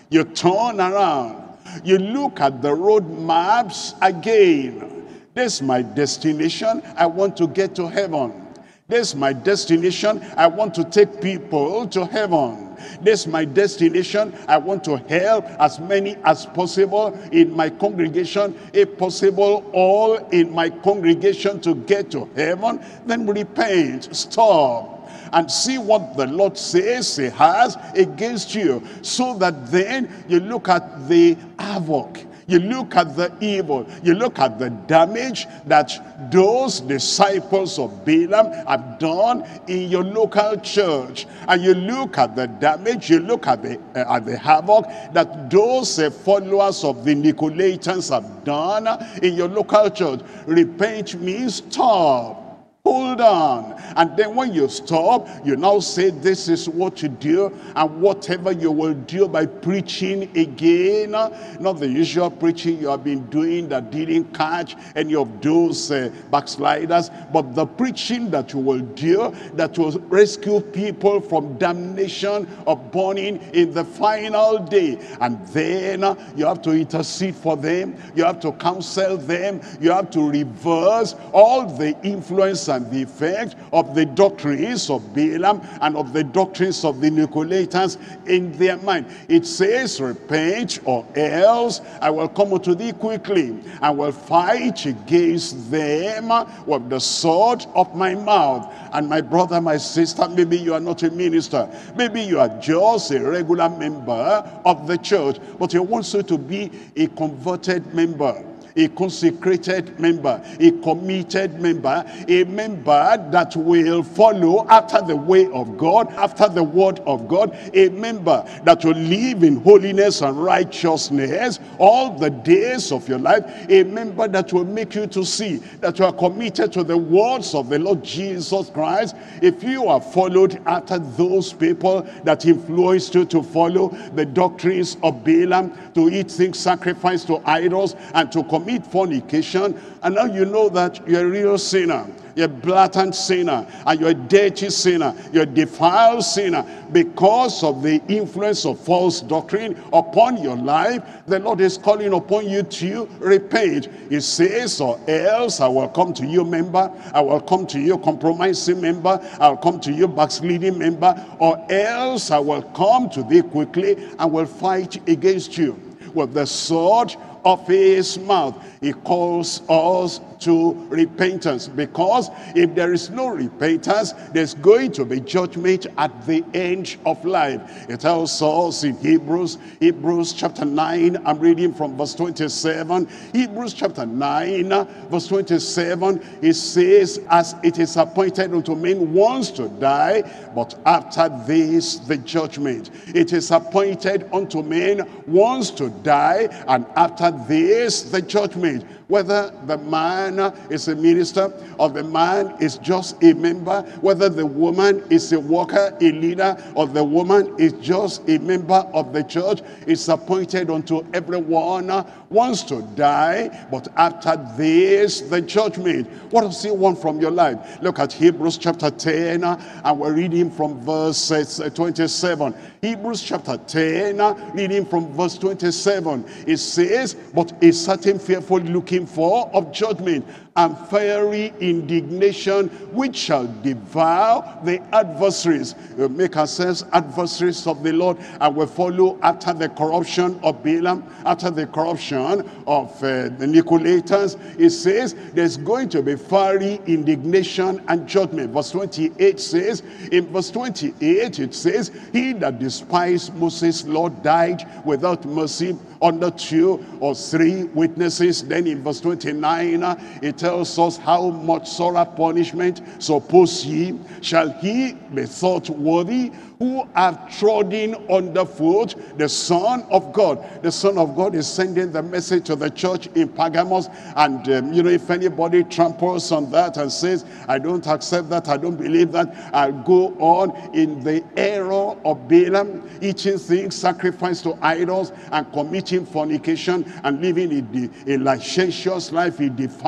You turn around. You look at the road maps again. This is my destination. I want to get to heaven. This is my destination. I want to take people to heaven. This is my destination. I want to help as many as possible in my congregation, if possible, all in my congregation to get to heaven. Then repent, stop, and see what the Lord says he has against you, so that then you look at the havoc, you look at the evil, you look at the damage that those disciples of Balaam have done in your local church, and you look at the damage, you look at the uh, at the havoc that those uh, followers of the Nicolaitans have done in your local church. Repent means stop. Hold on. And then when you stop, you now say, this is what you do, and whatever you will do by preaching again, not the usual preaching you have been doing that didn't catch any of those uh, backsliders, but the preaching that you will do that will rescue people from damnation of burning in the final day. And then uh, you have to intercede for them, you have to counsel them, you have to reverse all the influence and the effect of the doctrines of Balaam and of the doctrines of the Nicolaitans in their mind. It says, repent, or else I will come unto thee quickly, and will fight against them with the sword of my mouth. And my brother, my sister, maybe you are not a minister, maybe you are just a regular member of the church, but he wants you to be a converted member, a consecrated member, a committed member, a member that will follow after the way of God, after the word of God, a member that will live in holiness and righteousness all the days of your life, a member that will make you to see that you are committed to the words of the Lord Jesus Christ. If you are followed after those people that influenced you to follow the doctrines of Balaam, to eat things sacrificed to idols, and to commit fornication, and now you know that you're a real sinner, you're a blatant sinner, and you're a dirty sinner, you're a defiled sinner, because of the influence of false doctrine upon your life, the Lord is calling upon you to repent. He says, or else I will come to you, member, I will come to you, compromising member, I'll come to you, backsliding member, or else I will come to thee quickly and will fight against you with the sword of his mouth. He calls us to repentance, because if there is no repentance, there's going to be judgment at the end of life. It tells us in Hebrews, Hebrews chapter nine, I'm reading from verse twenty-seven. Hebrews chapter nine, verse twenty-seven, it says, as it is appointed unto men once to die, but after this the judgment. It is appointed unto men once to die, and after this the judgment. Whether the man is a minister or the man is just a member, whether the woman is a worker, a leader, or the woman is just a member of the church, it's appointed unto everyone once to die, but after this the judgment. What does he want from your life? Look at Hebrews chapter ten, and we're reading from verse twenty-seven. Hebrews chapter ten, reading from verse twenty-seven. It says, but a certain fearful looking for of judgment and fiery indignation, which shall devour the adversaries. We'll make ourselves adversaries of the Lord, and we'll follow after the corruption of Balaam, after the corruption of uh, the Nicolaitans. It says there's going to be fiery indignation and judgment. Verse twenty-eight says, in verse twenty-eight it says, he that despised Moses' law died without mercy under two or three witnesses. Then in verse twenty-nine, it tells us how much sorrow punishment, suppose ye, shall he be thought worthy, who have trodden underfoot the Son of God. The Son of God is sending the message to the church in Pergamos, and um, you know, if anybody tramples on that and says, I don't accept that, I don't believe that, I'll go on in the error of Balaam, eating things sacrificed to idols, and committing fornication, and living a, a licentious life, a defiled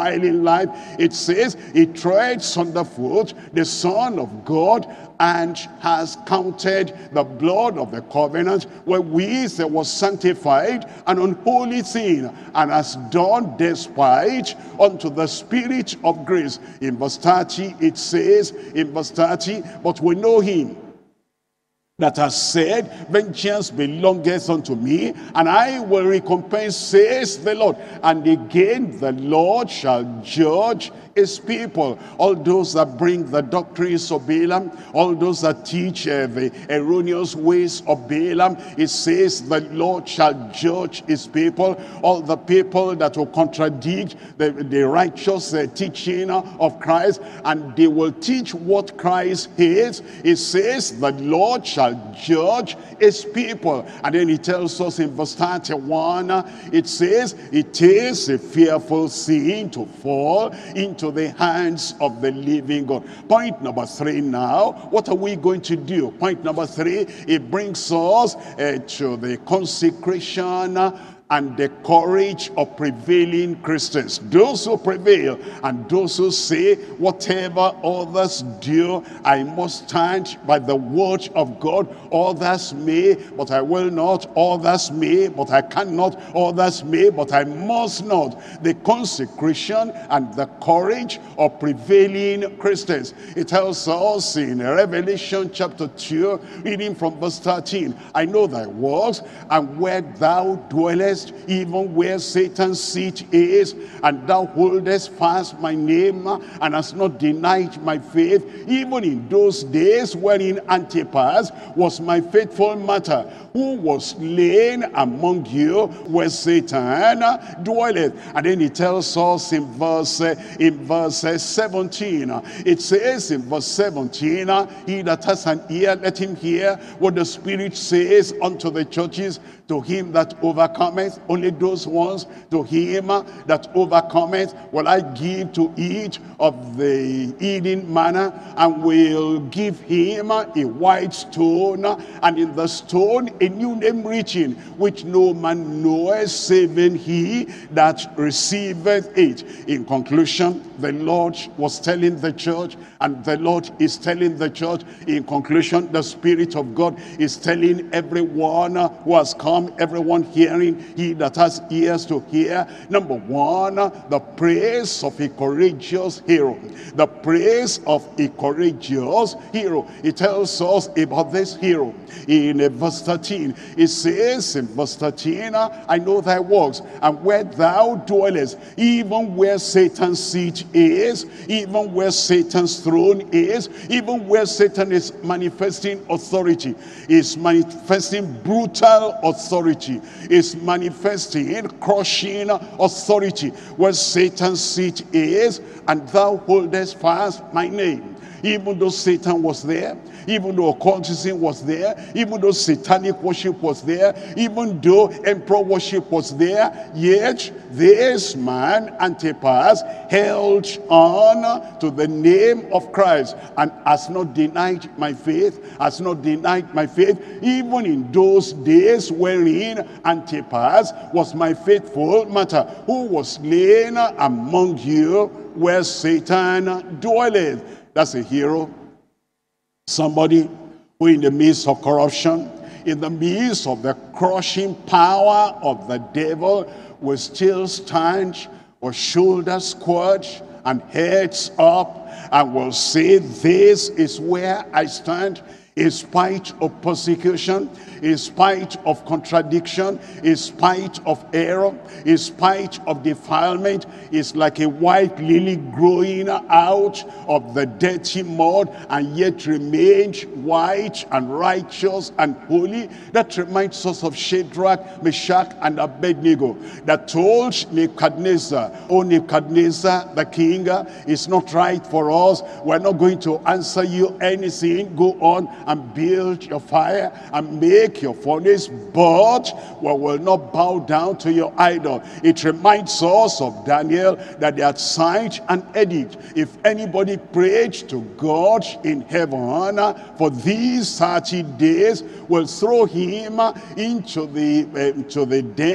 defiling life. It says he treads underfoot the Son of God and has counted the blood of the covenant wherewith there was sanctified an unholy thing, and has done despite unto the Spirit of grace. In verse thirty it says, in verse thirty, but we know him that has said, vengeance belongeth unto me, and I will recompense, says the Lord. And again the Lord shall judge his people. All those that bring the doctrines of Balaam, all those that teach uh, the erroneous ways of Balaam, it says the Lord shall judge his people. All the people that will contradict the, the righteous uh, teaching of Christ, and they will teach what Christ is, it says the Lord shall judge his people. And then he tells us in verse thirty-one, it says, it is a fearful thing to fall into the hands of the living God. Point number three now, what are we going to do? Point number three, it brings us uh, to the consecration and the courage of prevailing Christians. Those who prevail and those who say, whatever others do, I must stand by the word of God. Others may, but I will not. Others may, but I cannot. Others may, but I must not. The consecration and the courage of prevailing Christians. It tells us in Revelation chapter two, reading from verse thirteen, I know thy works, and where thou dwellest, even where Satan's seat is, and thou holdest fast my name, and hast not denied my faith, even in those days wherein Antipas was my faithful martyr, who was slain among you where Satan dwelleth. And then he tells us in verse in verse seventeen, it says in verse seventeen, he that has an ear, let him hear what the Spirit says unto the churches. To him that overcometh, only those ones, to him that overcometh will I give to eat of the eating manna, and will give him a white stone, and in the stone a new name written, which no man knoweth, saving he that receiveth it. In conclusion, the Lord was telling the church, and the Lord is telling the church, in conclusion, the Spirit of God is telling everyone who has come, everyone hearing, he that has ears to hear. Number one, the praise of a courageous hero. The praise of a courageous hero. It tells us about this hero in verse thirteen. It says in verse thirteen, I know thy works, and where thou dwellest, even where Satan's seat is, even where Satan's throne is, even where Satan is manifesting authority, is manifesting brutal authority, is manifesting crushing authority, where Satan's seat is, and thou holdest fast my name. Even though Satan was there, even though occultism was there, even though satanic worship was there, even though emperor worship was there, yet this man, Antipas, held on to the name of Christ, and has not denied my faith, has not denied my faith, even in those days wherein Antipas was my faithful martyr, who was slain among you where Satan dwelleth. That's a hero. Somebody who in the midst of corruption, in the midst of the crushing power of the devil, will still stand with shoulders squared and heads up, and will say, this is where I stand. In spite of persecution, in spite of contradiction, in spite of error, in spite of defilement, it's like a white lily growing out of the dirty mud, and yet remains white and righteous and holy. That reminds us of Shadrach, Meshach, and Abednego, that told Nebuchadnezzar, oh Nebuchadnezzar, the king, it's not right for us. We're not going to answer you anything. Go on and build your fire and make your furnace, but we will not bow down to your idol. It reminds us of Daniel, that they had signed an edict. If anybody prayed to God in heaven for these thirty days, we'll throw him into the, uh, into the den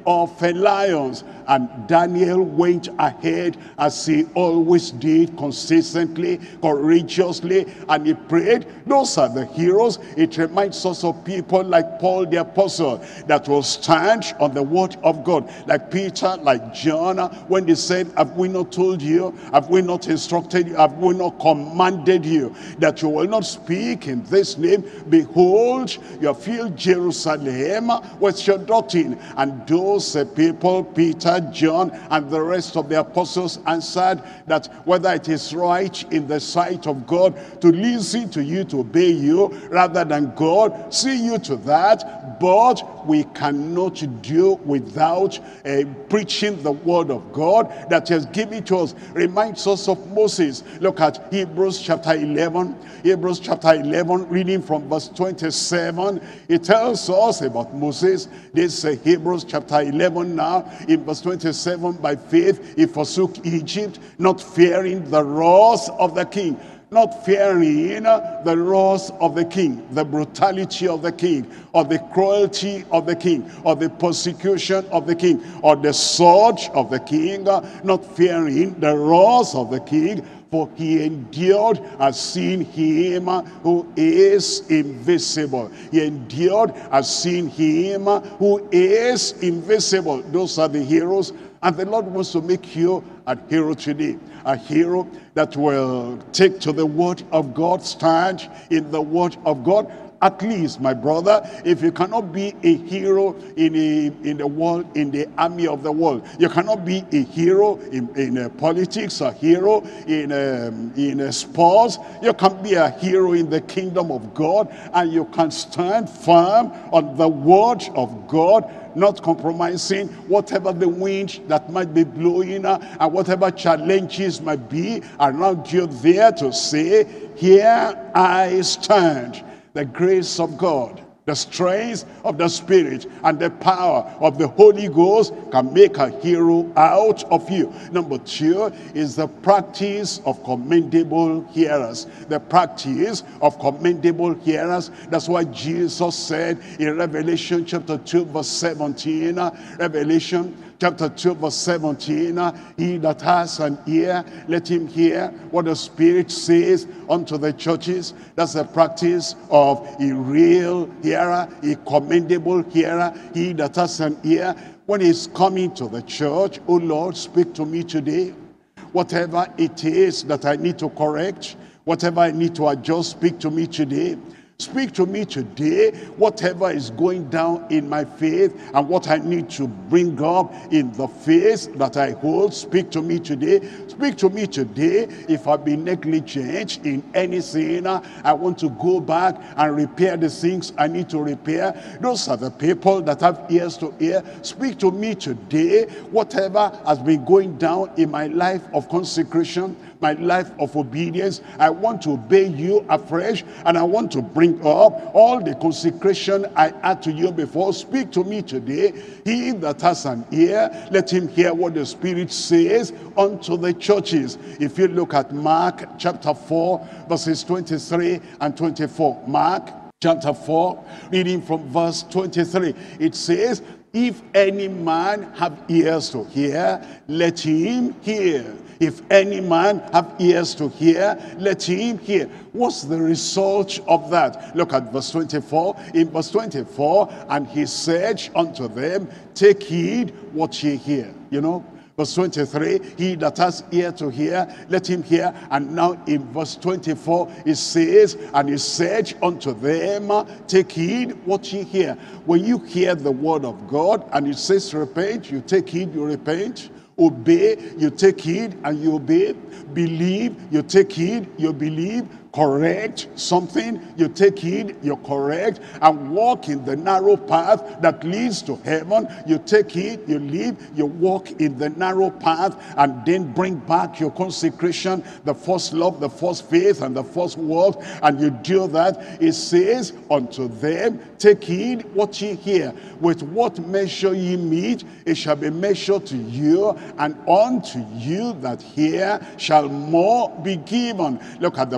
of lions. And Daniel went ahead as he always did, consistently, courageously, and he prayed. Those are the heroes. It reminds us of people like Paul the apostle that will stand on the word of God, like Peter, like John, when they said, have we not told you, have we not instructed you, have we not commanded you that you will not speak in this name? Behold, you have filled Jerusalem with your doctrine. And those uh, people, Peter, John, and the rest of the apostles answered that whether it is right in the sight of God to listen to you, to obey you, rather than God, see you to that, but we cannot do without uh, preaching the word of God that he has given to us. Reminds us of Moses. Look at Hebrews chapter eleven. Hebrews chapter eleven, reading from verse twenty-seven. It tells us about Moses. This uh, Hebrews chapter eleven now, in verse twenty-seven, by faith he forsook Egypt, not fearing the wrath of the king. Not fearing the wrath of the king, the brutality of the king, or the cruelty of the king, or the persecution of the king, or the sword of the king, not fearing the wrath of the king, for he endured as seeing him who is invisible. He endured as seeing him who is invisible. Those are the heroes. And the Lord wants to make you a hero today. A hero that will take to the word of God, stand in the word of God. At least, my brother, if you cannot be a hero in a, in the world, in the army of the world, you cannot be a hero in, in uh, politics, a hero in, um, in uh, sports, you can be a hero in the kingdom of God, and you can stand firm on the word of God, not compromising whatever the wind that might be blowing uh, and whatever challenges might be around you, there to say, here I stand. The grace of God, the strength of the Spirit, and the power of the Holy Ghost can make a hero out of you. Number two is the practice of commendable hearers. The practice of commendable hearers. That's why Jesus said in Revelation chapter two verse seventeen, Revelation chapter two verse seventeen, he that has an ear, let him hear what the Spirit says unto the churches. That's the practice of a real hearer, a commendable hearer. He that has an ear, when he's coming to the church, oh Lord, speak to me today. Whatever it is that I need to correct, whatever I need to adjust, speak to me today. Speak to me today, whatever is going down in my faith and what I need to bring up in the faith that I hold. Speak to me today. Speak to me today. If I've been negligent in anything, I want to go back and repair the things I need to repair. Those are the people that have ears to hear. Speak to me today, whatever has been going down in my life of consecration, my life of obedience. I want to obey you afresh, and I want to bring up all the consecration I had to you before. Speak to me today. He that has an ear, let him hear what the Spirit says unto the churches. If you look at Mark chapter four, verses twenty-three and twenty-four. Mark chapter four, reading from verse twenty-three. It says, if any man have ears to hear, let him hear. If any man have ears to hear, let him hear. What's the result of that? Look at verse twenty-four. In verse twenty-four, and he said unto them, take heed what ye hear. You know, verse twenty-three, he that has ear to hear, let him hear. And now in verse twenty-four, it says, and he said unto them, take heed what ye hear. When you hear the word of God, and it says repent, you take heed, you repent. Obey, you take heed and you obey. Believe, you take heed, you believe. Correct something, you take heed, you correct. And walk in the narrow path that leads to heaven. You take heed, you live, you walk in the narrow path, and then bring back your consecration, the first love, the first faith, and the first work. And you do that. It says unto them, take heed what ye hear. With what measure ye meet, it shall be measured to you, and unto you that hear shall more be given. Look at the promise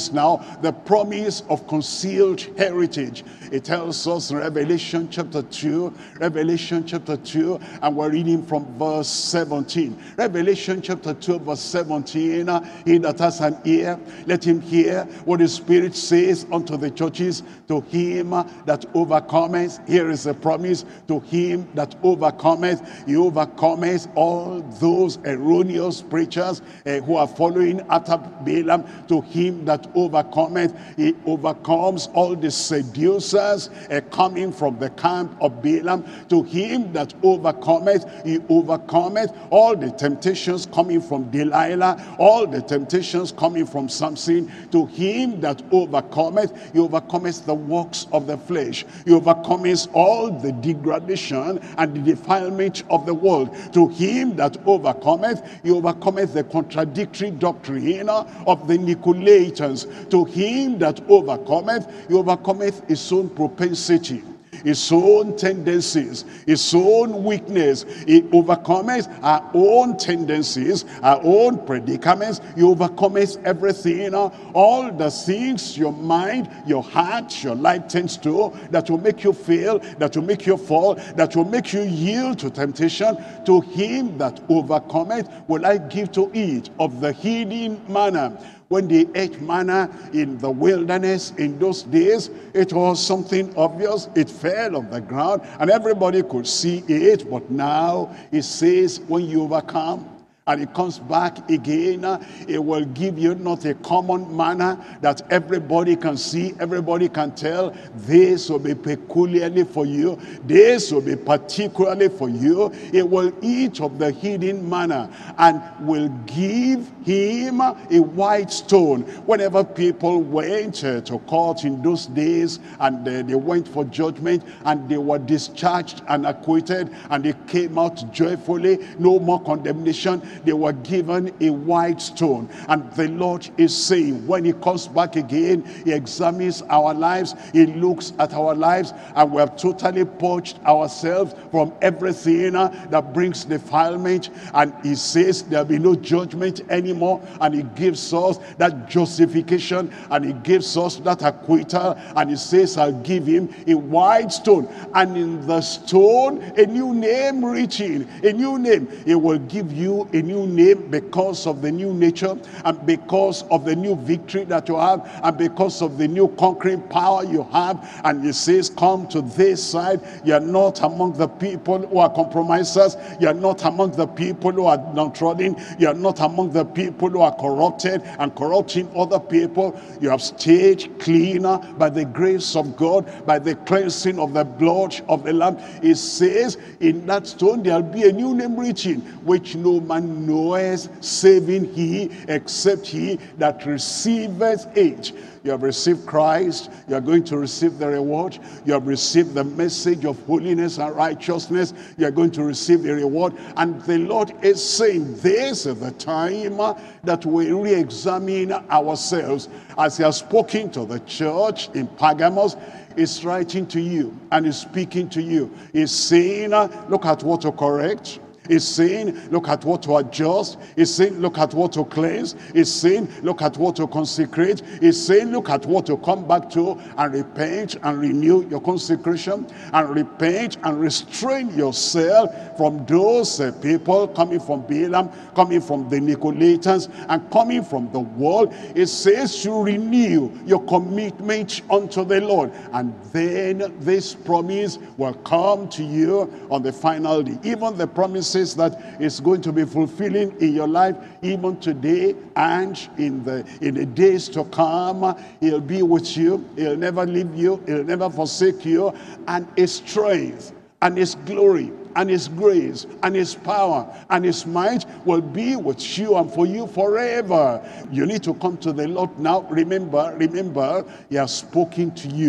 promise now, the promise of concealed heritage. It tells us in Revelation chapter two, Revelation chapter two, and we're reading from verse seventeen. Revelation chapter two, verse seventeen, he that has an ear, let him hear what the Spirit says unto the churches. To him that overcometh, here is a promise, to him that overcometh, he overcometh all those erroneous preachers uh, who are following after Balaam. To him that overcometh, he overcomes all the seducers uh, coming from the camp of Balaam. To him that overcometh, he overcometh all the temptations coming from Delilah, all the temptations coming from Samson. To him that overcometh, he overcometh the works of the flesh. He overcometh all the degradation and the defilement of the world. To him that overcometh, he overcometh the contradictory doctrine of the Nicolaitans. To him that overcometh, he overcometh his own propensity, his own tendencies, his own weakness. He overcomes our own tendencies, our own predicaments. He overcomes everything, all the things your mind, your heart, your life tends to, that will make you fail, that will make you fall, that will make you yield to temptation. To him that overcometh will I give to eat of the hidden manna. When they ate manna in the wilderness in those days, it was something obvious. It fell on the ground and everybody could see it. But now it says, when you overcome, and it comes back again, it will give you not a common manna that everybody can see, everybody can tell. This will be peculiarly for you. This will be particularly for you. It will eat of the hidden manna and will give him a white stone. Whenever people went uh, to court in those days, and uh, they went for judgment, and they were discharged and acquitted, and they came out joyfully, no more condemnation, they were given a white stone. And the Lord is saying, when he comes back again, he examines our lives, he looks at our lives, and we have totally purged ourselves from everything uh, that brings defilement. And he says there'll be no judgment anymore, and he gives us that justification, and he gives us that acquittal, and he says, I'll give him a white stone, and in the stone a new name written, a new name. He will give you a new name because of the new nature, and because of the new victory that you have, and because of the new conquering power you have. And he says, come to this side. You're not among the people who are compromisers. You're not among the people who are downtrodden. You're not among the people who are corrupted and corrupting other people. You have stayed cleaner by the grace of God, by the cleansing of the blood of the Lamb. It says, in that stone there'll be a new name written, which no man knoweth, saving he, except he that receiveth it. You have received Christ, you are going to receive the reward. You have received the message of holiness and righteousness, you are going to receive the reward. And the Lord is saying, this is the time that we re-examine ourselves. As he has spoken to the church in Pergamos, he's writing to you and he's speaking to you. He's saying, look at what to correct. He's saying, look at what to adjust. He's saying, look at what to cleanse. He's saying, look at what to consecrate. He's saying, look at what to come back to, and repent and renew your consecration, and repent and restrain yourself from those uh, people coming from Balaam, coming from the Nicolaitans, and coming from the world. It says to renew your commitment unto the Lord, and then this promise will come to you on the final day. Even the promise that is going to be fulfilling in your life, even today and in the in the days to come. He'll be with you. He'll never leave you. He'll never forsake you. And his strength and his glory and his grace and his power and his might will be with you and for you forever. You need to come to the Lord now. Remember, remember, he has spoken to you.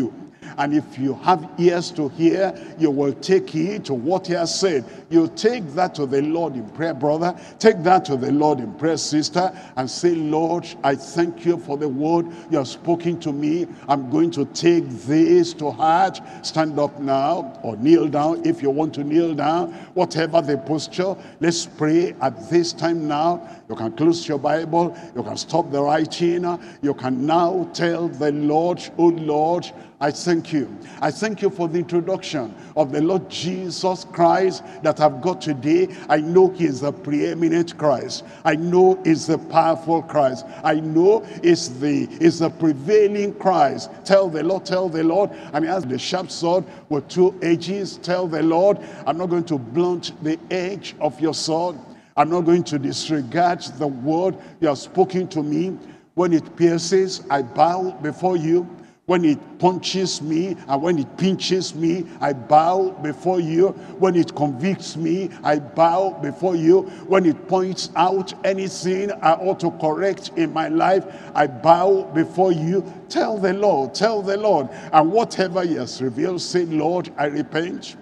And if you have ears to hear, you will take heed to what he has said. You take that to the Lord in prayer, brother. Take that to the Lord in prayer, sister, and say, Lord, I thank you for the word you have spoken to me. I'm going to take this to heart. Stand up now or kneel down if you want to kneel down. Whatever the posture, let's pray at this time now. You can close your Bible. You can stop the writing. You can now tell the Lord, oh Lord, I thank you. I thank you for the introduction of the Lord Jesus Christ that I've got today. I know he is the preeminent Christ. I know he's the powerful Christ. I know it's the, it's the prevailing Christ. Tell the Lord, tell the Lord. And he has the sharp sword with two edges. Tell the Lord, I'm not going to blunt the edge of your sword. I'm not going to disregard the word you have spoken to me. When it pierces, I bow before you. When it punches me and when it pinches me, I bow before you. When it convicts me, I bow before you. When it points out anything I ought to correct in my life, I bow before you. Tell the Lord, tell the Lord. And whatever he has revealed, say, Lord, I repent.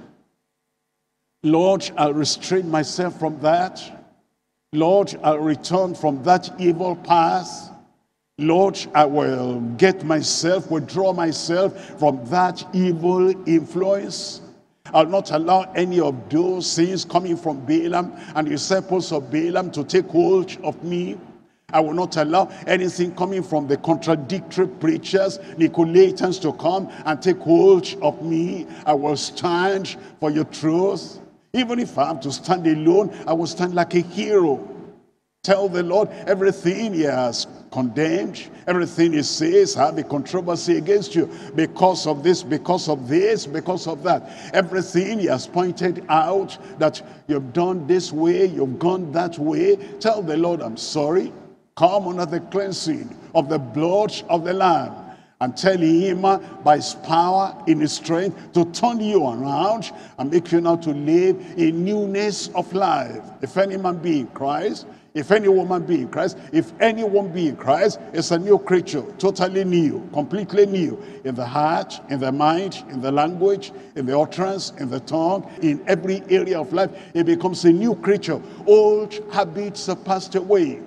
Lord, I'll restrain myself from that. Lord, I'll return from that evil path. Lord, I will get myself, withdraw myself from that evil influence. I'll not allow any of those things coming from Balaam and the disciples of Balaam to take hold of me. I will not allow anything coming from the contradictory preachers, Nicolaitans, to come and take hold of me. I will stand for your truth. Even if I have to stand alone, I will stand like a hero. Tell the Lord everything he has condemned, everything he says, have a controversy against you because of this, because of this, because of that. Everything he has pointed out that you've done this way, you've gone that way. Tell the Lord, I'm sorry. Come under the cleansing of the blood of the Lamb. And tell him uh, by his power, in his strength, to turn you around and make you now to live in newness of life. If any man be in Christ, if any woman be in Christ, if anyone be in Christ, it's a new creature, totally new, completely new. In the heart, in the mind, in the language, in the utterance, in the tongue, in every area of life, it becomes a new creature. Old habits are passed away.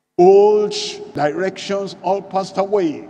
Old directions all passed away.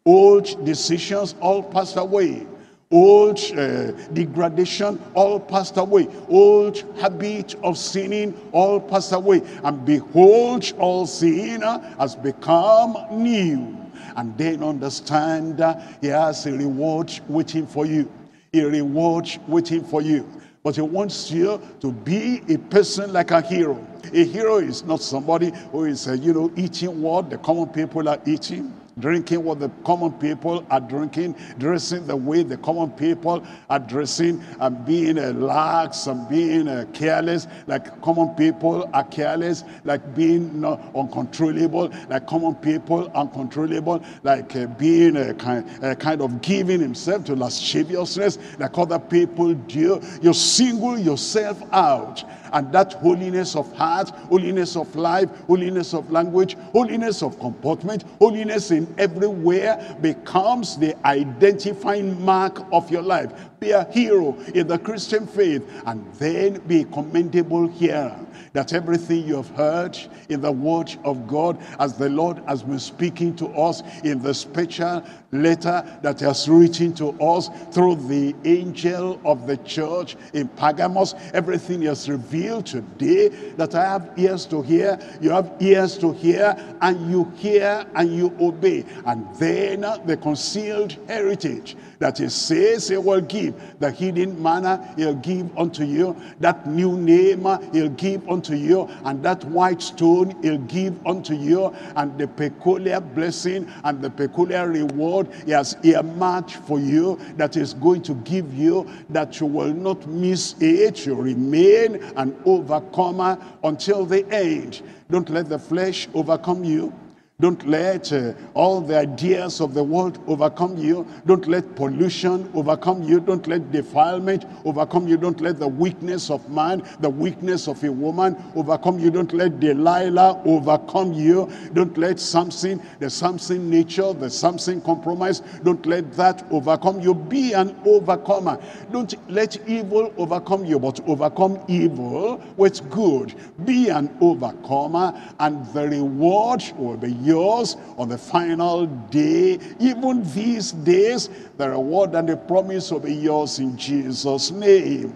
Old decisions all passed away. Old uh, degradation all passed away. Old habit of sinning all passed away. And behold, all sin has become new. And then understand uh, he has a reward waiting for you. A reward waiting for you. But he wants you to be a person like a hero. A hero is not somebody who is, uh, you know, eating what the common people are eating. Drinking what the common people are drinking, dressing the way the common people are dressing, and being uh, lax and being uh, careless like common people are careless, like being uh, uncontrollable like common people are uncontrollable, like uh, being a kind, uh, kind of giving himself to lasciviousness like other people do. You single yourself out. And that holiness of heart, holiness of life, holiness of language, holiness of comportment, holiness in everywhere becomes the identifying mark of your life. Be a hero in the Christian faith, and then be a commendable hearer. That everything you have heard in the word of God, as the Lord has been speaking to us in the special letter that he has written to us through the angel of the church in Pergamos, everything he has revealed today, that I have ears to hear, you have ears to hear, and you hear and you obey. And then uh, the concealed heritage that he says he will give, the hidden manna he'll give unto you, that new name uh, he'll give unto you, and that white stone he'll give unto you, and the peculiar blessing and the peculiar reward he has earmarked for you, that is going to give you, that you will not miss it. You remain an overcomer until the end. Don't let the flesh overcome you. Don't let uh, all the ideas of the world overcome you. Don't let pollution overcome you. Don't let defilement overcome you. Don't let the weakness of man, the weakness of a woman overcome you. Don't let Delilah overcome you. Don't let Samson, the Samson nature, the Samson compromise, don't let that overcome you. Be an overcomer. Don't let evil overcome you, but overcome evil with good. Be an overcomer, and the reward will be yours on the final day. Even these days, the reward and the promise will be yours in Jesus' name.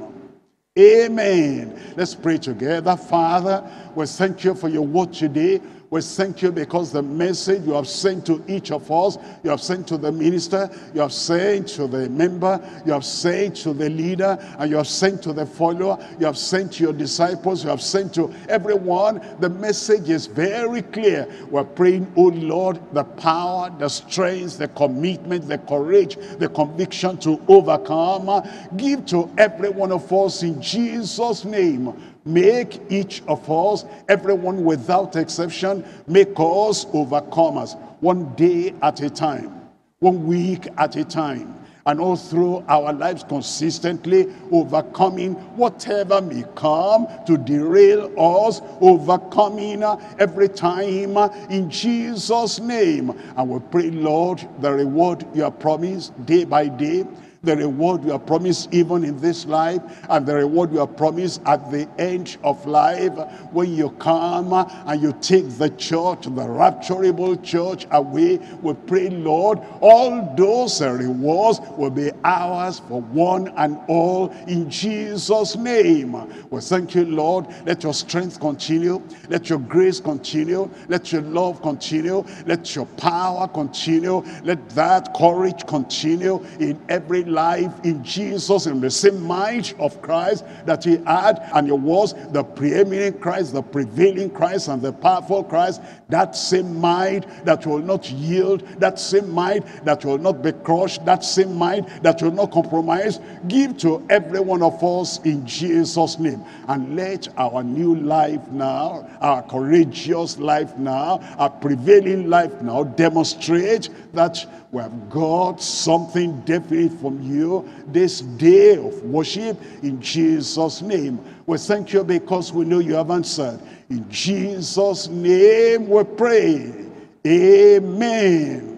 Amen. Let's pray together. Father, we thank you for your word today. We thank you because the message you have sent to each of us, you have sent to the minister, you have sent to the member, you have sent to the leader, and you have sent to the follower, you have sent to your disciples, you have sent to everyone. The message is very clear. We're praying, oh Lord, the power, the strength, the commitment, the courage, the conviction to overcome. Give to every one of us in Jesus' name. Make each of us, everyone without exception, make us overcomers, one day at a time, one week at a time, and all through our lives consistently overcoming whatever may come to derail us, overcoming every time in Jesus' name. And we pray, Lord, the reward you have promised day by day, the reward you have promised even in this life, and the reward you have promised at the end of life, when you come and you take the church, the rapturable church away. We pray, Lord, all those rewards will be ours for one and all in Jesus' name. We thank you, Lord. Let your strength continue. Let your grace continue. Let your love continue. Let your power continue. Let that courage continue in every life in Jesus, in the same mind of Christ that he had, and it was the preeminent Christ, the prevailing Christ, and the powerful Christ. That same mind that will not yield, that same mind that will not be crushed, that same mind that will not compromise. Give to every one of us in Jesus' name. And let our new life now, our courageous life now, our prevailing life now demonstrate that we have got something definite from you this day of worship in Jesus' name. We thank you because we know you have answered. In Jesus' name we pray. Amen.